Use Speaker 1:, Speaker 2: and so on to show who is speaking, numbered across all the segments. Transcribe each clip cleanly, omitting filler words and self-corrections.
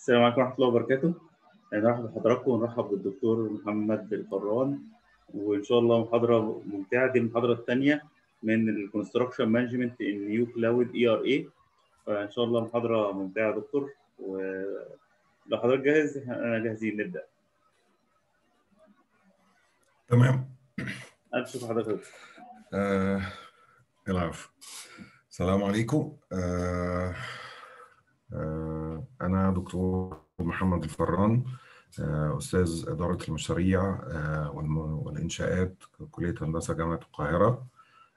Speaker 1: السلام عليكم ورحمة الله وبركاته. نرحب بحضراتكم ونرحب بالدكتور محمد الفران، وإن شاء الله محاضرة ممتعة. دي المحاضرة الثانية من الكونستراكشن مانجمنت ان نيو كلاود اي ار اي. فإن شاء الله محاضرة ممتعة يا دكتور، ولو حضرتك جاهز أنا جاهزين نبدأ.
Speaker 2: تمام.
Speaker 1: ألف شكر حضرتك.
Speaker 2: العفو. السلام عليكم. أنا دكتور محمد الفران، أستاذ إدارة المشاريع والإنشاءات كلية هندسة جامعة القاهرة،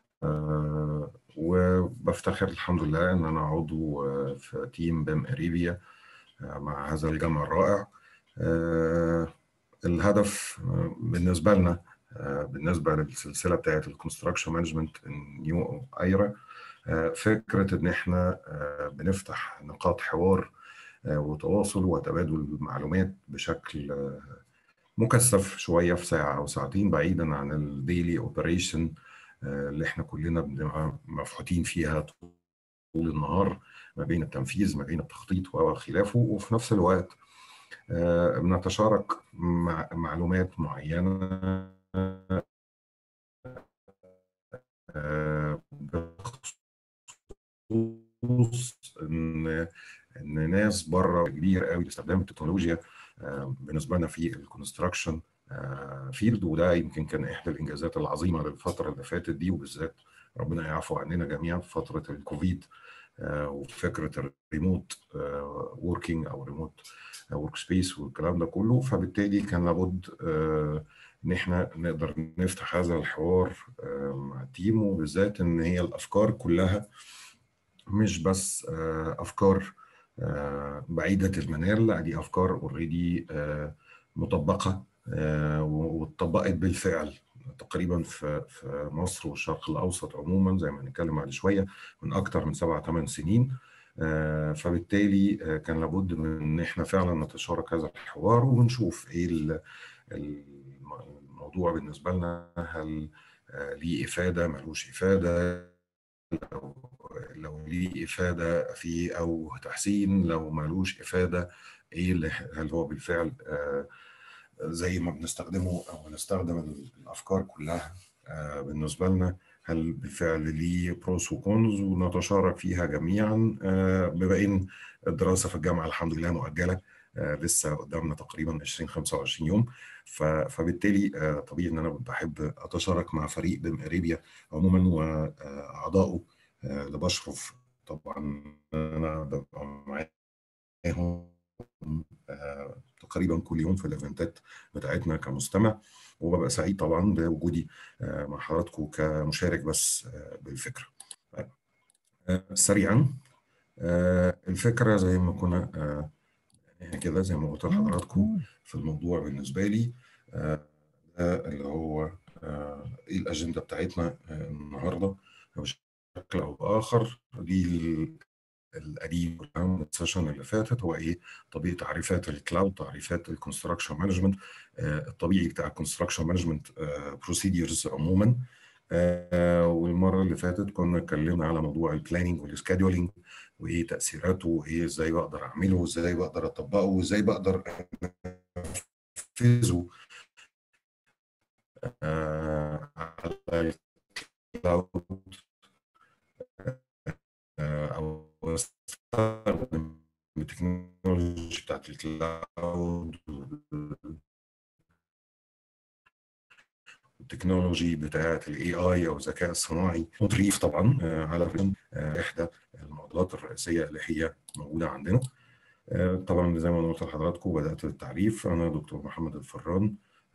Speaker 2: وبفتخر الحمد لله إن أنا عضو في تيم بيم إريبيا مع هذا الجمع الرائع. الهدف بالنسبة لنا بالنسبة للسلسلة بتاعت الكونستراكشن مانجمنت نيو ايرا، فكرة إن إحنا بنفتح نقاط حوار وتواصل وتبادل المعلومات بشكل مكثف شوية في ساعة أو ساعتين، بعيداً عن الديلي أوبريشن اللي إحنا كلنا بنبقى مفحوطين فيها طول النهار ما بين التنفيذ ما بين التخطيط وخلافه، وفي نفس الوقت بنتشارك معلومات معينة بخصوص ان ناس بره كبير قوي لاستخدام التكنولوجيا بالنسبه لنا في الكونستراكشن فيلد، وده يمكن كان احدى الانجازات العظيمه للفتره اللي فاتت دي، وبالذات ربنا يعفو عننا جميعا في فتره الكوفيد وفكره الريموت ووركينج او ريموت ورك سبيس والكلام ده كله. فبالتالي كان لابد ان احنا نقدر نفتح هذا الحوار مع التيم، وبالذات ان هي الافكار كلها مش بس افكار بعيده المنال، لا دي افكار اوريدي مطبقه واتطبقت بالفعل تقريبا في مصر والشرق الاوسط عموما، زي ما هنتكلم بعد شويه، من اكثر من 7-8 سنين. فبالتالي كان لابد من ان احنا فعلا نتشارك هذا الحوار ونشوف ايه الموضوع بالنسبه لنا، هل ليه افاده ملوش افاده، لو ليه افاده فيه او تحسين، لو ملوش افاده ايه اللي هل هو بالفعل زي ما بنستخدمه او نستخدم الافكار كلها بالنسبه لنا، هل بالفعل ليه بروس وكونز ونتشارك فيها جميعا. بما ان الدراسه في الجامعه الحمد لله مؤجله، لسه قدامنا تقريبا 20-25 يوم، فبالتالي طبيعي ان انا بحب اتشارك مع فريق بيم إريبيا عموما واعضائه اللي بشرف طبعا انا ببقى معاهم تقريبا كل يوم في الايفنتات بتاعتنا كمستمع، وببقى سعيد طبعا بوجودي مع حضراتكم كمشارك بس بالفكره. سريعا، الفكره زي ما كنا كده زي ما قلت لحضراتكم في الموضوع بالنسبه لي، ده اللي هو ايه الاجنده بتاعتنا النهارده بشكل او باخر. دي القديم السيشن اللي فاتت هو ايه؟ طبيعه تعريفات الكلاود، تعريفات الكونستراكشن مانجمنت، الطبيعي بتاع الكونستراكشن مانجمنت بروسيديرز عموما. والمره اللي فاتت كنا اتكلمنا على موضوع البلاننج والسكادولينج وايه تاثيراته، وايه ازاي بقدر اعمله، وازاي بقدر اطبقه، وازاي بقدر انفذه على الكلاود او استخدم التكنولوجي بتاعت الكلاود والتكنولوجي بتاعت الاي اي او الذكاء الصناعي، وتضيف طبعا على احدى المعضلات الرئيسيه اللي هي موجوده عندنا. طبعا زي ما قلت لحضراتكم بدات التعريف، انا دكتور محمد الفران،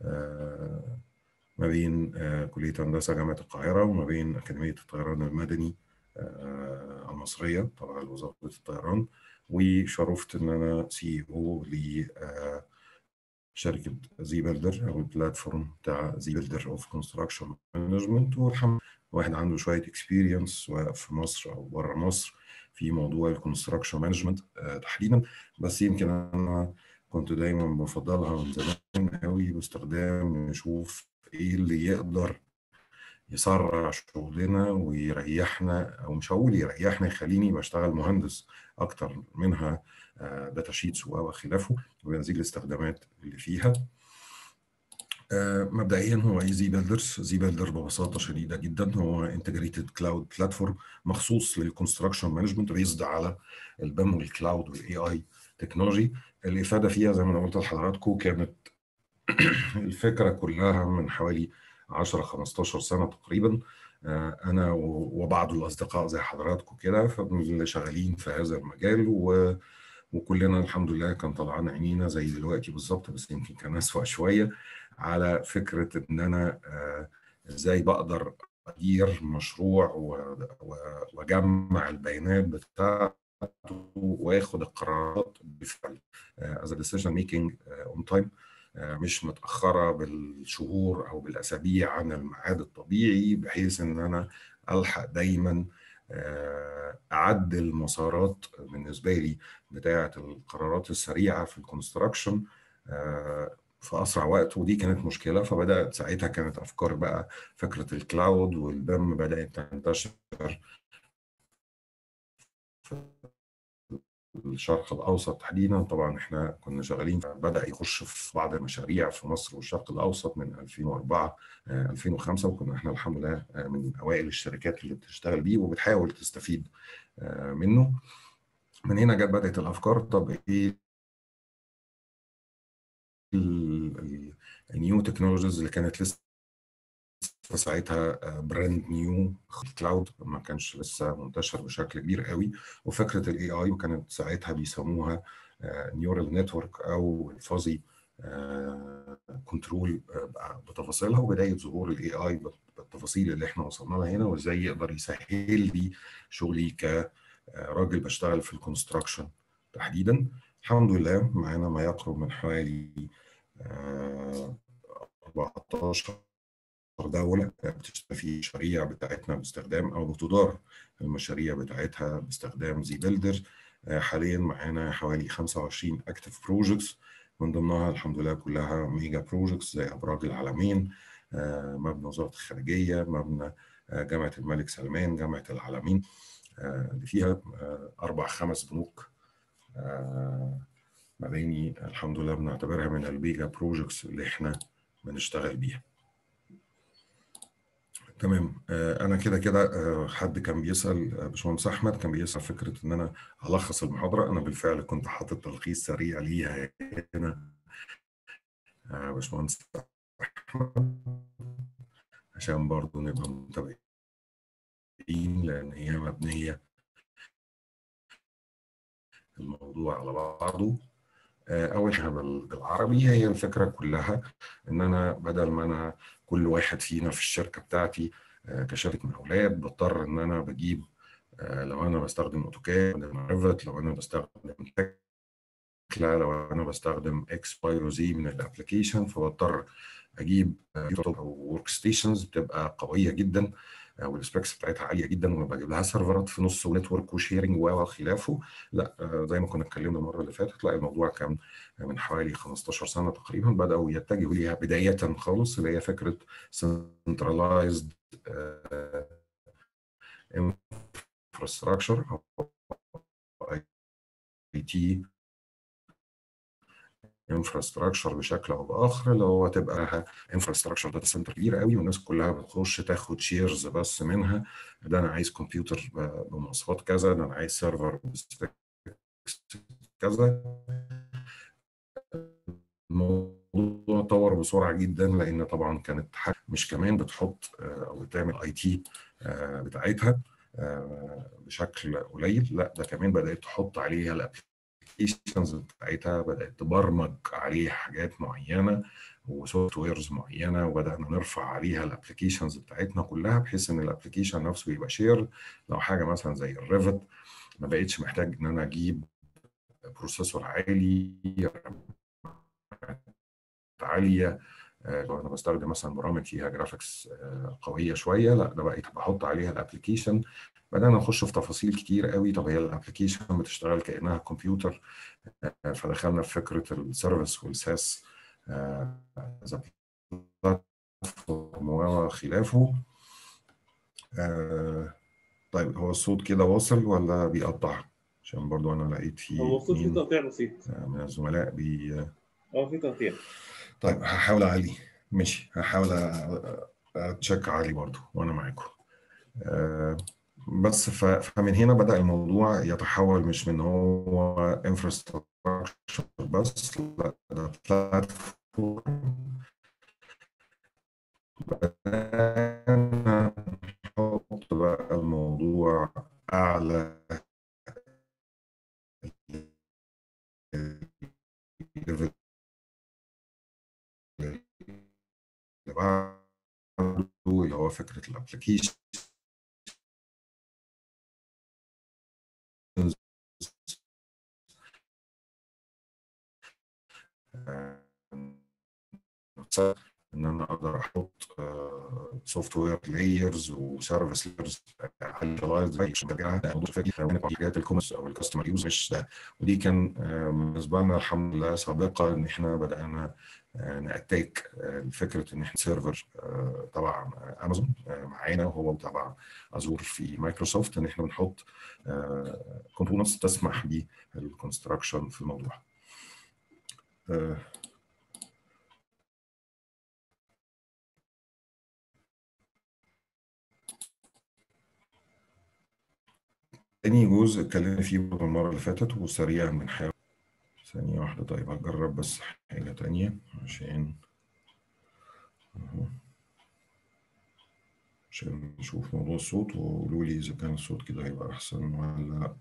Speaker 2: ما بين كليه هندسه جامعه القاهره وما بين اكاديميه الطيران المدني المصريه طبعا وزاره الطيران، وشرفت ان انا سي او لشركه زي بيلدر او البلاتفورم بتاع زي بيلدر اوف كونستراكشن مانجمنت. والحمد واحد عنده شويه اكسبيرينس سواء في مصر او بره مصر في موضوع الكونستراكشن مانجمنت تحديدا، بس يمكن انا كنت دايما بفضلها من زمان قوي باستخدام نشوف ايه اللي يقدر يسرع شغلنا ويريحنا، او مش هقول يريحنا، يخليني بشتغل مهندس اكتر منها داتا شيتس وخلافه وبنزيل الاستخدامات اللي فيها. مبدئيا هو ايه زي بيلدرز؟ زي بيلدر ببساطه شديده جدا هو انتجريتد كلاود بلاتفورم مخصوص للكونستراكشن مانجمنت بيزد على البيم والكلاود والاي اي تكنولوجي. الافاده فيها زي ما انا قلت لحضراتكم كانت الفكره كلها من حوالي 10 15 سنه تقريبا. انا وبعض الاصدقاء زي حضراتكم كده اللي شغالين في هذا المجال، وكلنا الحمد لله كان طلعان عينينا زي دلوقتي بالظبط، بس يمكن كان اسوأ شويه، على فكره ان انا ازاي بقدر ادير مشروع واجمع البيانات بتاعته واخد القرارات بالفعل as a decision making on time، مش متأخرة بالشهور أو بالأسابيع عن الميعاد الطبيعي، بحيث إن أنا ألحق دايما أعدل المسارات بالنسبة لي بتاعة القرارات السريعة في الكونستراكشن في أسرع وقت. ودي كانت مشكلة، فبدأت ساعتها كانت أفكار بقى فكرة الكلاود والبيم بدأت تنتشر الشرق الاوسط تحديدا. طبعا احنا كنا شغالين، بدا يخش في بعض المشاريع في مصر والشرق الاوسط من 2004 2005، وكنا احنا الحمد لله من اوائل الشركات اللي بتشتغل بيه وبتحاول تستفيد منه. من هنا جت بدات الافكار، طب ايه النيو تكنولوجيز اللي كانت لسه ساعتها براند نيو. الكلاود ما كانش لسه منتشر بشكل كبير قوي، وفكره الاي اي وكانت ساعتها بيسموها نيورال نتورك او الفازي كنترول بتفاصيلها، وبدايه ظهور الاي اي بالتفاصيل اللي احنا وصلنا لها هنا، وازاي يقدر يسهل لي شغلي كراجل بشتغل في الكونستراكشن تحديدا. الحمد لله معانا ما يقرب من حوالي 14 دولة بتشتغل في المشاريع بتاعتنا باستخدام أو بتدار المشاريع بتاعتها باستخدام زي بيلدر. حاليا معانا حوالي 25 اكتف بروجكتس، من ضمنها الحمد لله كلها ميجا بروجكتس زي أبراج العلمين، مبنى وزارة الخارجية، مبنى جامعة الملك سلمان، جامعة العلمين، اللي فيها 4 5 بنوك مباني الحمد لله بنعتبرها من الميجا بروجكتس اللي احنا بنشتغل بيها. تمام. انا كده كده حد كان بيسال، باشمهندس احمد كان بيسال فكره ان انا الخص المحاضره. انا بالفعل كنت حاطط تلخيص سريع ليها هنا باشمهندس احمد، عشان برضو نبقى متابعين، لان هي مبنيه الموضوع على بعضه. اول حاجه بالعربي، هي الفكره كلها ان انا بدل ما انا كل واحد فينا في الشركه بتاعتي كشركه مقاولات بضطر ان انا بجيب، لو انا بستخدم اوتوكاد، ريفت، لو انا بستخدم تكلا، لو انا بستخدم اكس واي وزي من الابلكيشن، فبضطر اجيب او ورك ستيشنز بتبقى قويه جدا والسبيكس بتاعتها عاليه جدا، وبجيب لها سيرفرات في نص ونتورك وشيرنج وخلافه. لا زي ما كنا اتكلمنا المره اللي فاتت، لا الموضوع كان من حوالي 15 سنه تقريبا بداوا يتجهوا ليها بدايه خالص، اللي هي فكره سنترلايزد انفراستراكشر او اي تي انفراستراكشر بشكل او باخر، اللي هو تبقى انفراستراكشر داتا سنتر كبيره قوي والناس كلها بتخش تاخد شيرز بس منها. ده انا عايز كمبيوتر بمواصفات كذا، ده انا عايز سيرفر كذا. الموضوع طور بسرعه جدا، لان طبعا كانت مش كمان بتحط او بتعمل اي تي بتاعتها بشكل قليل، لا ده كمان بدات تحط عليها الابلكيشنز بتاعتها، بدات تبرمج عليها حاجات معينه وسوفت ويرز معينه، وبدانا نرفع عليها الابلكيشنز بتاعتنا كلها بحيث ان الابلكيشن نفسه يبقى شير. لو حاجه مثلا زي الريفت ما بقتش محتاج ان انا اجيب بروسيسور عالي عاليه، لو انا بستخدم مثلا برامج فيها جرافيكس قويه شويه، لا ده بقيت بحط عليها الابلكيشن. بدانا نخش في تفاصيل كتير قوي، طب هي الابلكيشن بتشتغل كانها كمبيوتر، فدخلنا في فكره السيرفيس والساس وخلافه. طيب هو الصوت كده واصل ولا بيقطع؟ عشان برضو انا لقيت
Speaker 1: هو
Speaker 2: في
Speaker 1: الصوت فيه
Speaker 2: اتنين
Speaker 1: تقطيع بسيط.
Speaker 2: من الزملاء
Speaker 1: فيه تقطيع.
Speaker 2: طيب هحاول اعلي. ماشي، هحاول اتشيك عالي برضو وانا معاكم. آه، بس فمن هنا بدأ الموضوع يتحول، مش من هو انفراستراكشر بس، لا ده بلاتفورم. بدأنا نحط بقى الموضوع أعلى ليفل اللي بعده، اللي هو فكرة الابلكيشن. ان انا اقدر احط سوفت وير لايرز وسيرفيس لايرز على حاجات الكوميرس او الكاستمر يوز، مش ده. ودي كان بالنسبه لنا الحمد لله سابقه ان احنا بدانا ناتاك فكره ان احنا سيرفر تبع امازون معانا، وهو تبع ازور في مايكروسوفت، ان احنا بنحط كومبوننتس تسمح بالكونستراكشن في الموضوع. تاني جزء اتكلمنا فيه برضه المرة اللي فاتت، وسريعا بنحاول. ثانية واحدة، طيب هجرب بس حاجة تانية عشان نشوف موضوع الصوت، وقولوا لي إذا كان الصوت كده هيبقى أحسن ولا لأ.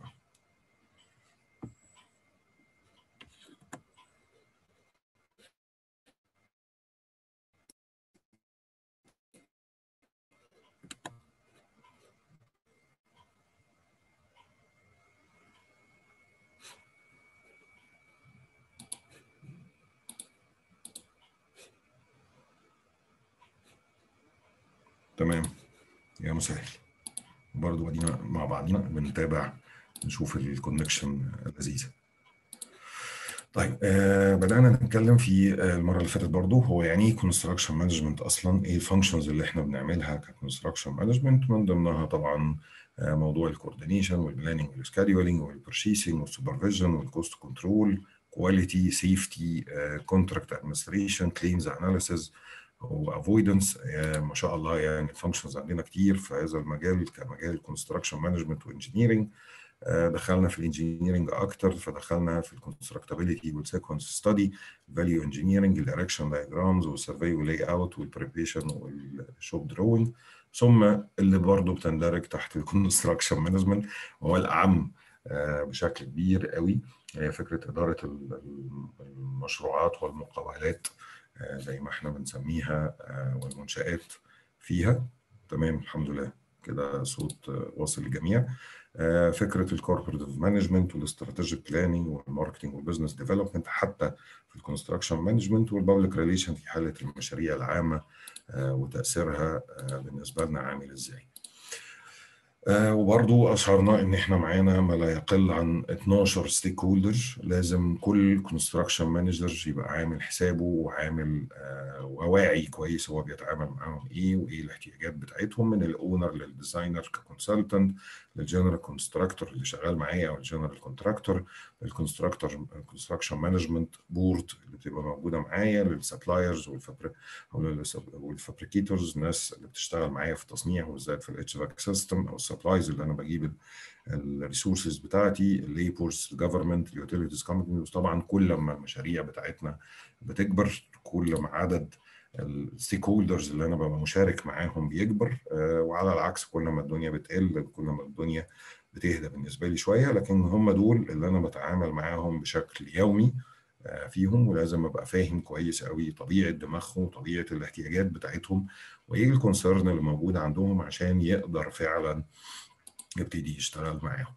Speaker 2: تمام يا مسهل. برضو ادينا مع بعضنا بنتابع نشوف الكونكشن لذيذة. طيب بدأنا نتكلم في المرة اللي فاتت برضو هو يعني ايه كونستراكشن مانجمنت اصلا، ايه الفانكشنز اللي احنا بنعملها ككونستراكشن مانجمنت. من ضمنها طبعا موضوع الكوردينيشن والبلاننج والسكادولينج والبرشيسنج والسوبرفيجن والكوست كنترول، كواليتي، سيفتي، كونتراكت ادمنستريشن، كليمز اناليسيز وافويدنس. ما شاء الله يعني الفانكشنز عندنا كتير في هذا المجال كمجال كونستراكشن مانجمنت وانجينيرنج. دخلنا في الانجينيرنج اكتر، فدخلنا في الكونستراكتابيلتي والسيكونس ستادي، الفاليو انجينيرنج، الاريكشن دايجرامز والسيرفي واللاي اوت والبريبريشن والشوب دروينج. ثم اللي برضه بتندرج تحت الكونستراكشن مانجمنت وهو الاعم بشكل كبير قوي، هي فكره اداره المشروعات والمقاولات زي ما احنا بنسميها والمنشآت فيها. تمام الحمد لله كده صوت واصل للجميع. فكره الكوربريت مانجمنت والاستراتيجيك بلاننج والماركتنج والبزنس ديفلوبمنت، حتى في الكونستراكشن مانجمنت والبابليك ريليشن في حاله المشاريع العامه وتاثيرها بالنسبه لنا عامل ازاي. وبرضو أشرنا إن إحنا معانا ما لا يقل عن 12 ستيك هولدر، لازم كل كونستراكشن مانجر يبقى عامل حسابه وعامل وواعي كويس هو بيتعامل معاهم إيه وإيه الاحتياجات بتاعتهم، من الأونر للديزاينر ككونسلتنت، للجنرال كونستراكتور اللي شغال معايا أو الجنرال كونتراكتور، للكونستراكشن مانجمنت بورد اللي بتبقى موجودة معايا، للسبلايرز والفابريكيتورز، الناس اللي بتشتغل معايا في التصنيع وبالذات في الاتش فاك سيستم، او السبلايز اللي انا بجيب الريسورسز بتاعتي، الليبرز، الجفرمنت، اليوتيليتيز كومبانيز. طبعا كل ما المشاريع بتاعتنا بتكبر، كل ما عدد الستيك هولدرز اللي انا ببقى مشارك معاهم بيكبر، وعلى العكس كل ما الدنيا بتقل كل ما الدنيا بتهدى بالنسبه لي شويه. لكن هم دول اللي انا بتعامل معاهم بشكل يومي فيهم، ولازم ابقى فاهم كويس قوي طبيعه دماغهم وطبيعه الاحتياجات بتاعتهم وايه الكونسيرن اللي موجود عندهم عشان يقدر فعلا يبتدي يشتغل معاهم.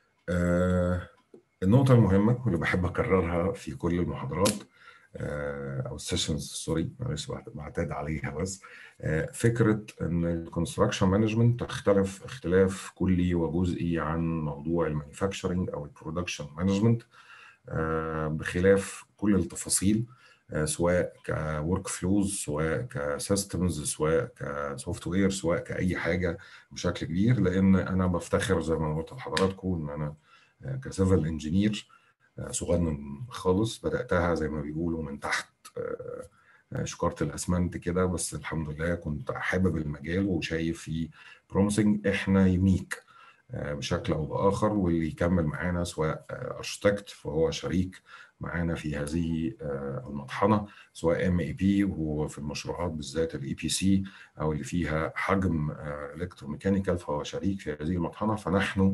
Speaker 2: النقطه المهمه واللي بحب اكررها في كل المحاضرات او السيشنز، سوري معلش بعتاد عليها، بس فكره ان الكونستراكشن مانجمنت تختلف اختلاف كلي وجزئي عن موضوع المانيفاكتشرنج او البرودكشن مانجمنت، بخلاف كل التفاصيل سواء كورك فلوز، سواء كسيستمز، سواء كسوفت وير، سواء كأي حاجة بشكل كبير. لأن أنا بفتخر زي ما قلت لحضراتكم إن أنا كسيفل انجينير صغنن خالص، بدأتها زي ما بيقولوا من تحت شكارة الأسمنت كده، بس الحمد لله كنت حابب المجال وشايف فيه بروميسنج. إحنا يونيك بشكل أو بآخر، واللي يكمل معانا سواء أرشتكت فهو شريك معانا في هذه المطحنة، سواء MEP وهو في المشروعات بالذات الEPC أو اللي فيها حجم إلكتروميكانيكال فهو شريك في هذه المطحنة. فنحن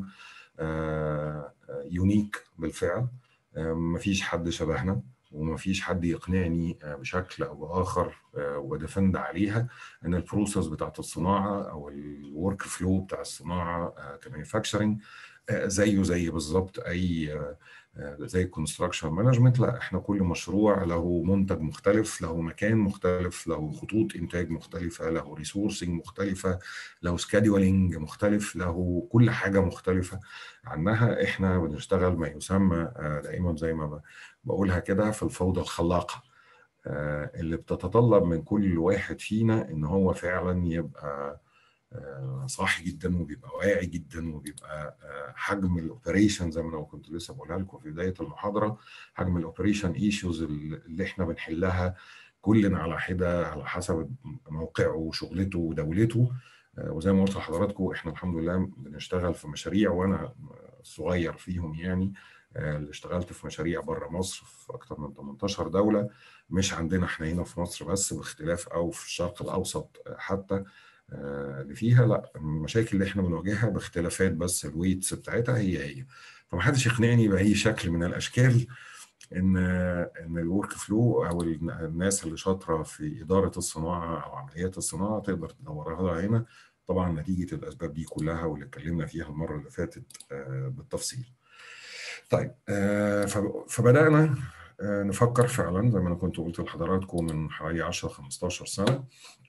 Speaker 2: يونيك بالفعل، مفيش حد شبهنا ومفيش حد يقنعني بشكل او باخر ودفند عليها ان البروسيس بتاعت الصناعه او الورك فلو بتاع الصناعه كمانيفاكتشرنج زيه زي بالظبط اي زي الكونستراكشن مانجمنت. لا، احنا كل مشروع له منتج مختلف، له مكان مختلف، له خطوط انتاج مختلفه، له ريسورسنج مختلفه، له سكادولينج مختلف، له كل حاجه مختلفه عنها. احنا بنشتغل ما يسمى دائما زي ما بقولها كده في الفوضى الخلاقه، اللي بتتطلب من كل واحد فينا ان هو فعلا يبقى صاحي جدا، وبيبقى واعي جدا، وبيبقى حجم الاوبريشن زي ما انا كنت لسه بقولها لكم في بدايه المحاضره، حجم الاوبريشن ايشوز اللي احنا بنحلها كلنا على حده على حسب موقعه وشغلته ودولته. وزي ما قلت لحضراتكم احنا الحمد لله بنشتغل في مشاريع، وانا صغير فيهم يعني، اللي اشتغلت في مشاريع بره مصر في اكتر من 18 دوله، مش عندنا احنا هنا في مصر بس، باختلاف او في الشرق الاوسط حتى اللي فيها. لا، المشاكل اللي احنا بنواجهها باختلافات، بس الويتس بتاعتها هي. فمحدش يقنعني باي شكل من الاشكال ان الورك فلو او الناس اللي شاطره في اداره الصناعه او عمليات الصناعه تقدر تدورها لها هنا. طبعا نتيجه الاسباب دي كلها واللي اتكلمنا فيها المره اللي فاتت بالتفصيل. طيب، فبدانا نفكر فعلا زي ما انا كنت قلت لحضراتكم من حوالي 10 15 سنه.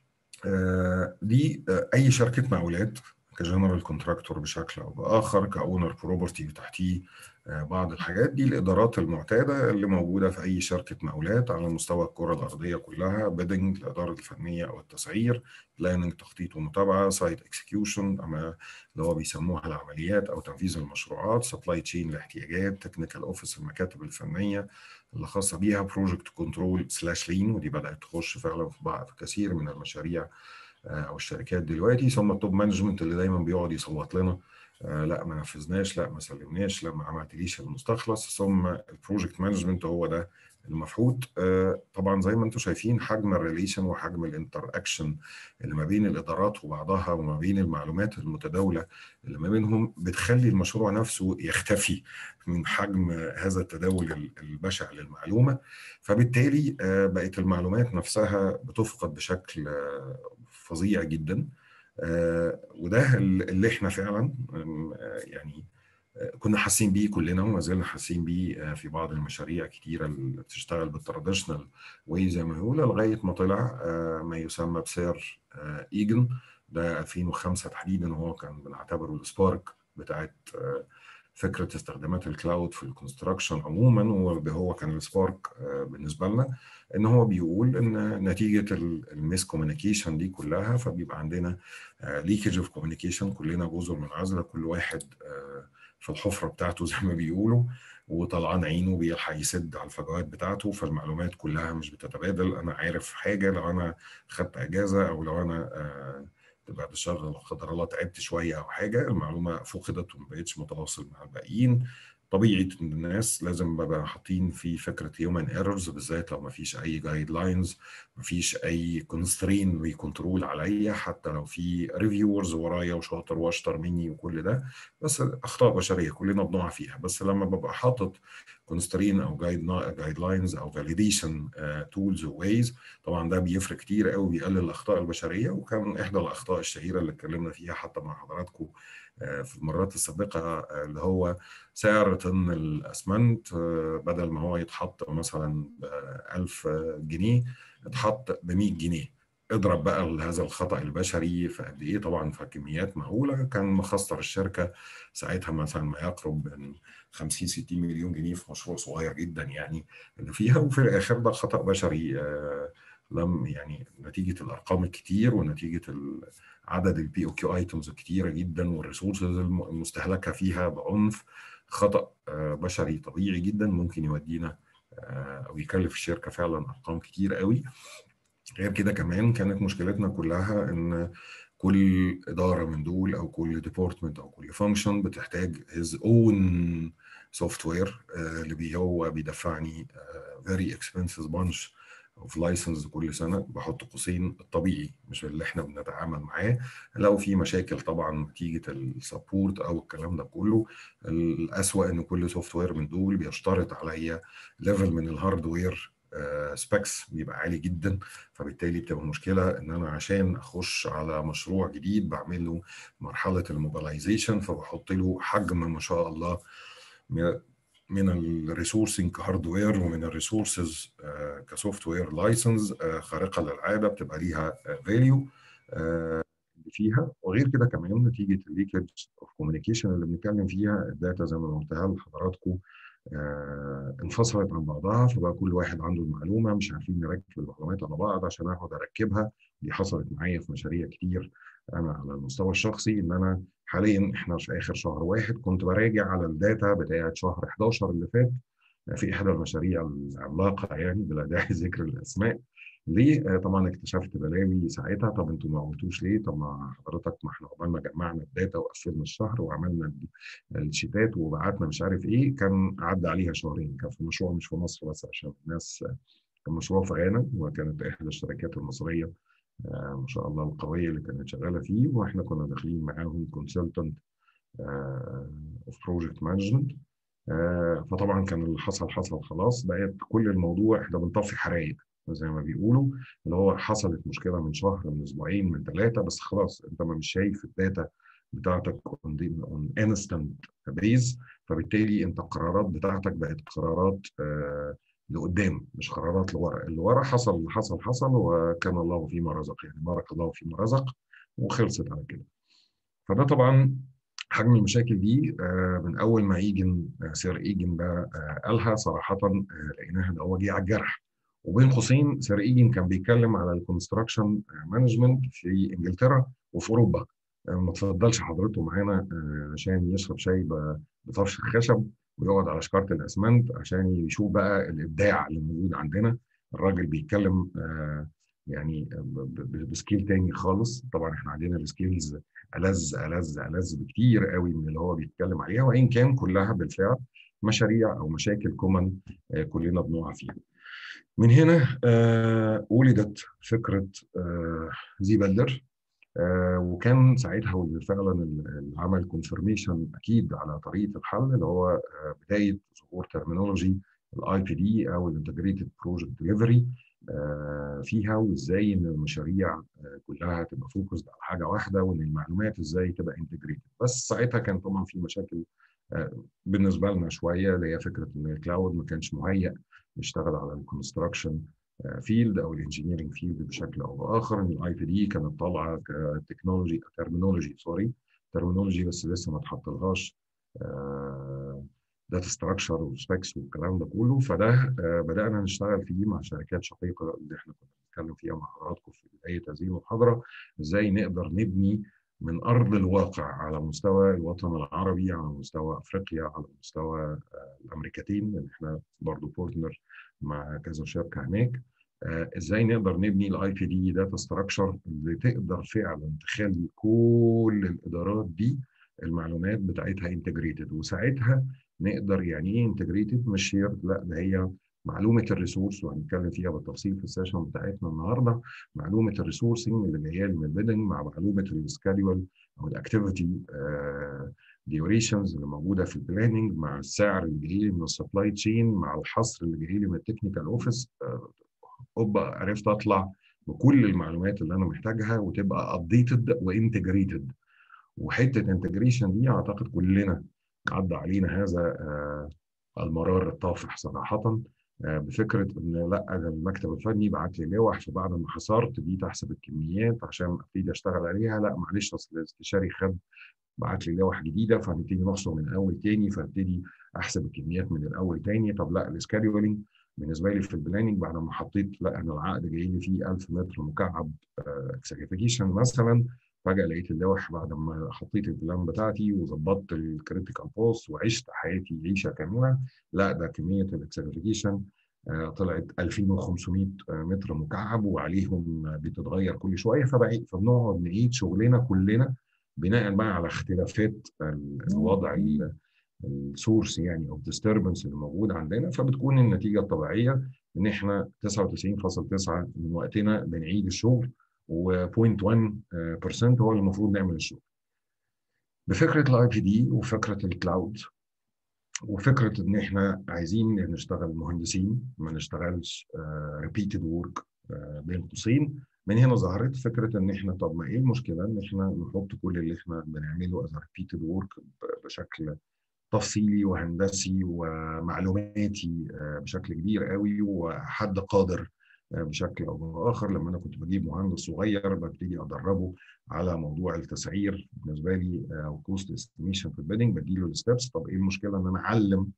Speaker 2: دي اي شركه مقاولات كجنرال كونتراكتور بشكل او باخر، كاونر بروبرتي وتحتيه بعض الحاجات دي، الادارات المعتاده اللي موجوده في اي شركه مقاولات على مستوى الكره الارضيه كلها: بيدنج الاداره الفنيه او التسعير، بلاننج تخطيط ومتابعه، سايت اكسكيوشن اللي هو بيسموها العمليات او تنفيذ المشروعات، سبلاي تشين الاحتياجات، تكنيكال اوفيس المكاتب الفنيه اللي خاصه بيها، بروجكت كنترول سلاش لين، ودي بدات تخش فعلا في كثير من المشاريع او الشركات دلوقتي، ثم التوب مانجمنت اللي دايما بيقعد يصوت لنا لا ما نفذناش، لا ما سلمناش، لا ما عملتليش المستخلص، ثم البروجكت مانجمنت هو ده المفروض. طبعا زي ما انتم شايفين حجم الريليشن وحجم الانتر اكشن اللي ما بين الادارات وبعضها وما بين المعلومات المتداوله اللي ما بينهم بتخلي المشروع نفسه يختفي من حجم هذا التداول البشع للمعلومه. فبالتالي بقت المعلومات نفسها بتفقد بشكل فظيع جدا. وده اللي احنا فعلا يعني كنا حاسين بيه كلنا وما زلنا حاسين بيه في بعض المشاريع كتيره اللي بتشتغل بالتراديشنال واي زي ما بيقولوا، لغايه ما طلع ما يسمى بسير ايجن. ده 2005 تحديدا، وهو كان بنعتبره السبارك بتاعت فكره استخدامات الكلاود في الكونستراكشن عموما، وهو كان السبارك بالنسبه لنا، ان هو بيقول ان نتيجه الميس كوميونيكيشن دي كلها فبيبقى عندنا ليكج اوف كوميونيكيشن، كلنا جزر من عزله، كل واحد في الحفره بتاعته زي ما بيقولوا، وطلعان عينه بيلحق يسد على الفجوات بتاعته، فالمعلومات كلها مش بتتبادل. انا عارف حاجه لو انا خدت اجازه، او لو انا بعد الشر لا قدر الله تعبت شويه او حاجه، المعلومه فقدت وما بقتش متواصل مع الباقيين. طبيعي ان الناس لازم بقى حاطين في فكره هيومن ايرورز، بالذات لو ما فيش اي جايد لاينز، ما فيش اي كونسترين بيكنترول عليا، حتى لو في ريفيورز ورايا وشاطر واشطر مني وكل ده، بس اخطاء بشريه كلنا بنقع فيها. بس لما ببقى حاطط كونسترين او جايد لاينز او فاليديشن تولز وويز، طبعا ده بيفرق كتير قوي، بيقلل الاخطاء البشريه. وكان احدى الاخطاء الشهيره اللي اتكلمنا فيها حتى مع حضراتكم في المرات السابقه، اللي هو سعر طن الاسمنت بدل ما هو يتحط مثلا ب 1000 جنيه اتحط ب 100 جنيه. اضرب بقى هذا الخطأ البشري في قد ايه، طبعا في كميات مهولة. كان مخسر الشركة ساعتها مثلا ما يقرب من 50 60 مليون جنيه في مشروع صغير جدا يعني اللي فيها. وفي الاخر ده خطأ بشري، لم يعني نتيجة الارقام الكتير ونتيجة عدد البي او كيو ايتمز الكتيرة جدا والريسورسز المستهلكة فيها بعنف، خطأ بشري طبيعي جدا ممكن يودينا او يكلف الشركة فعلا ارقام كتير قوي. غير كده كمان كانت مشكلتنا كلها ان كل اداره من دول او كل ديبارتمنت او كل فانكشن بتحتاج his own سوفت وير اللي هو بيدفعني very expensive bunch of license كل سنه. بحط قوسين الطبيعي مش اللي احنا بنتعامل معاه. لو في مشاكل طبعا نتيجه السبورت او الكلام ده كله، الاسوأ ان كل سوفت وير من دول بيشترط عليا ليفل من الهاردوير سبيكس بيبقى عالي جدا. فبالتالي بتبقى مشكله ان انا عشان اخش على مشروع جديد بعمل له مرحله الموبيلايزيشن، فبحط له حجم ما شاء الله من الريسورسنج كهاردوير ومن الريسورسز كسوفت وير لايسنس خارقه للعاده بتبقى ليها فاليو فيها. وغير كده كمان نتيجه الليكج اوف كوميونيكيشن اللي بنتكلم فيها، الداتا زي ما قلتها لحضراتكم انفصلت عن بعضها، فبقى كل واحد عنده المعلومه مش عارفين نركب المعلومات على بعض عشان اقعد اركبها. دي حصلت معايا في مشاريع كتير. انا على المستوى الشخصي ان انا حاليا احنا في اخر شهر واحد كنت براجع على الداتا بتاعت شهر 11 اللي فات في احدى المشاريع العملاقه يعني بلا داعي ذكر الاسماء. ليه؟ طبعا اكتشفت بلاوي ساعتها. طب انتوا ما قلتوش ليه؟ طب ما حضرتك ما احنا عقبال ما جمعنا الداتا وقفلنا الشهر وعملنا الشيتات وبعتنا مش عارف ايه، كان عدى عليها شهرين. كان في مشروع مش في مصر بس عشان الناس، كان مشروع في غانا وكانت احدى الشركات المصريه ما شاء الله القويه اللي كانت شغاله فيه، واحنا كنا داخلين معاهم كونسلتنت اوف بروجكت مانجمنت. فطبعا كان اللي حصل حصل خلاص. بقت كل الموضوع احنا بنطفي حرايق زي ما بيقولوا، اللي هو حصلت مشكله من شهر من اسبوعين من ثلاثه، بس خلاص انت ما مش شايف الداتا بتاعتك اون انستنت بيز. فبالتالي انت القرارات بتاعتك بقت قرارات لقدام مش قرارات لورا. اللي ورا حصل اللي حصل حصل وكان الله فيما رزق، يعني بارك الله فيما رزق وخلصت على كده. فده طبعا حجم المشاكل دي من اول ما ايجن سير ايجن ده قالها صراحه لقيناها ده هو جه على الجرح. وبين قوسين سير ايجن كان بيتكلم على الكونستراكشن مانجمنت في انجلترا وفي اوروبا. ما تفضلش حضرته معانا عشان يشرب شاي بطفش الخشب ويقعد على شكاره الاسمنت عشان يشوف بقى الابداع اللي موجود عندنا. الراجل بيتكلم يعني بسكيل تاني خالص. طبعا احنا عندنا السكيلز ألذ ألذ ألذ بكتير قوي من اللي هو بيتكلم عليها، وإن كان كلها بالفعل مشاريع أو مشاكل كومن كلنا بنقع فيها. من هنا ولدت فكرة زي بلدر. وكان ساعتها واللي فعلا اللي عمل كونفirmation اكيد على طريقه الحل اللي هو بدايه ظهور ترمينولوجي الاي بي دي او الانتجريتد بروجكت ديليفري فيها، وازاي ان المشاريع كلها تبقى فوكسد على حاجه واحده، وان المعلومات ازاي تبقى انتجريتد. بس ساعتها كان طبعا في مشاكل بالنسبه لنا شويه، اللي هي فكره ان الكلاود ما كانش مهيأ يشتغل على الكونستراكشن فيلد او الانجينيرنج فيلد بشكل او باخر. ان الاي بي دي كانت طالعه كتكنولوجي ترمينولوجي بس لسه ما اتحطلهاش داتا ستراكشر وسبيكس والكلام ده كله. فده بدانا نشتغل فيه مع شركات شقيقه اللي احنا كنا بنتكلم فيها مع حضراتكم في بدايه هذه المحاضره، ازاي نقدر نبني من ارض الواقع على مستوى الوطن العربي، على مستوى افريقيا، على مستوى الامريكتين اللي احنا برضه بارتنر مع كذا شركه هناك. ازاي نقدر نبني الاي بي دي داتا ستراكشر اللي تقدر فعلا تخلي كل الادارات دي المعلومات بتاعتها انتجريتد. وساعتها نقدر يعني ايه انتجريتد؟ مش شيرد، لا ده هي معلومه الريسورس، وهنتكلم فيها بالتفصيل في السيشن بتاعتنا النهارده. معلومه الريسورسنج اللي جايه من البيدنج مع معلومه السكادول او الاكتيفيتي ديوريشنز اللي موجوده في البلاننج مع السعر اللي جاي لي من السبلاي تشين مع الحصر اللي جاي لي من التكنيكال اوفيس. اوبا عرفت اطلع بكل المعلومات اللي انا محتاجها وتبقى ابديتد وانتجريتد. وحته انتجريشن دي اعتقد كلنا عدى علينا هذا المرار الطافح صراحه. بفكره ان لا، ده المكتب الفني بعت لي لوح، فبعد ما حصرت جيت احسب الكميات عشان ابتدي اشتغل عليها، لا معلش اصل الاستشاري بعت لي لوح جديده فهنبتدي نحصر من الاول تاني، فابتدي احسب الكميات من الاول تاني. طب لا، السكادولينج بالنسبه لي في البلاننج بعد ما حطيت، لا انا العقد جاي لي فيه 1000 متر مكعب اكسكافيكيشن مثلا، فجاه لقيت اللوح بعد ما حطيت البلان بتاعتي وظبطت الكريتيكال بوست وعشت حياتي عيشه كامله، لا ده كميه الاكسكافيكيشن طلعت 2500 متر مكعب، وعليهم بتتغير كل شويه، فبنقعد نعيد شغلنا كلنا بناء بقى على اختلافات الوضع السورس يعني او الديستربنس اللي موجود عندنا. فبتكون النتيجه الطبيعيه ان احنا 99.9 من وقتنا بنعيد الشغل، و0.1% هو اللي المفروض نعمل الشغل. بفكره الاي بي دي وفكره الكلاود وفكره ان احنا عايزين نشتغل مهندسين ما نشتغلش ريبيتد وورك بين قوسين، من هنا ظهرت فكره ان احنا طب ما ايه المشكله ان احنا نحط كل اللي احنا بنعمله از ريبيتد وورك بشكل تفصيلي وهندسي ومعلوماتي بشكل كبير قوي، وحد قادر بشكل او باخر. لما انا كنت بجيب مهندس صغير ببتدي ادربه على موضوع التسعير بالنسبه لي او كوست استيميشن في البيدنج، بديله الستبس. طب ايه المشكله ان انا اعلم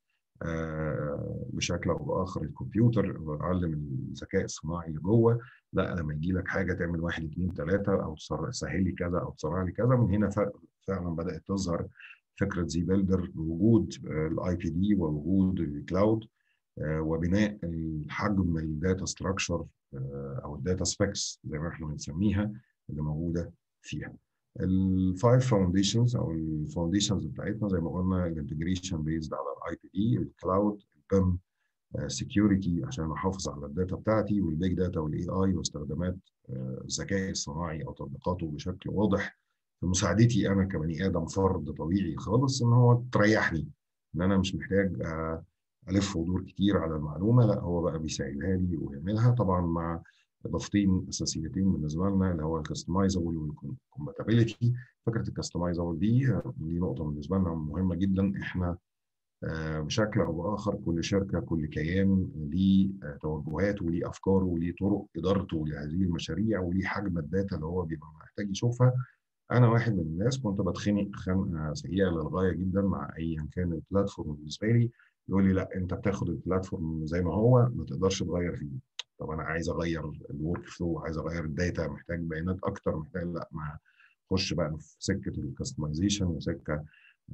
Speaker 2: بشكل او باخر الكمبيوتر واعلم الذكاء الصناعي اللي جوه، لا لما يجي لك حاجه تعمل 1 2 3 او تسهل لي كذا او تسرع لي كذا. من هنا فعلا بدات تظهر فكره زي بيلدر بوجود الاي بي دي ووجود الكلاود وبناء الحجم الداتا ستراكشر او الداتا سبيكس زي ما احنا بنسميها اللي موجوده فيها. الفايف فاونديشنز او الفاونديشنز بتاعتنا زي ما قلنا: الانتجريشن بيزد على الاي بي دي، الكلاود، البيم، سكيورتي عشان احافظ على الداتا بتاعتي، والبيج داتا والاي اي واستخدامات الذكاء الصناعي او تطبيقاته بشكل واضح في مساعدتي انا كبني ادم فرد طبيعي خالص، ان هو تريحني ان انا مش محتاج الف ودور كتير على المعلومه، لا هو بقى بيسهلها لي ويعملها، طبعا مع اضافتين اساسيتين بالنسبه لنا اللي هو الكستمايزابل والكومباتيبيليتي. فكره الكستمايزابل دي نقطه بالنسبه لنا مهمه جدا. احنا بشكل او باخر كل شركه كل كيان ليه توجهاته وليه افكاره وليه طرق ادارته لهذه المشاريع وليه حجم الداتا اللي هو بيبقى محتاج يشوفها. انا واحد من الناس كنت بتخنق خنقه سيئه للغايه جدا مع ايا كان البلاتفورم بالنسبه لي، يقول لي لا انت بتاخد البلاتفورم زي ما هو ما تقدرش تغير فيه. طب انا عايز اغير الورك فلو، عايز اغير الداتا، محتاج بيانات اكتر، محتاج، لا ما اخش بقى في سكه الكستمايزيشن وسكه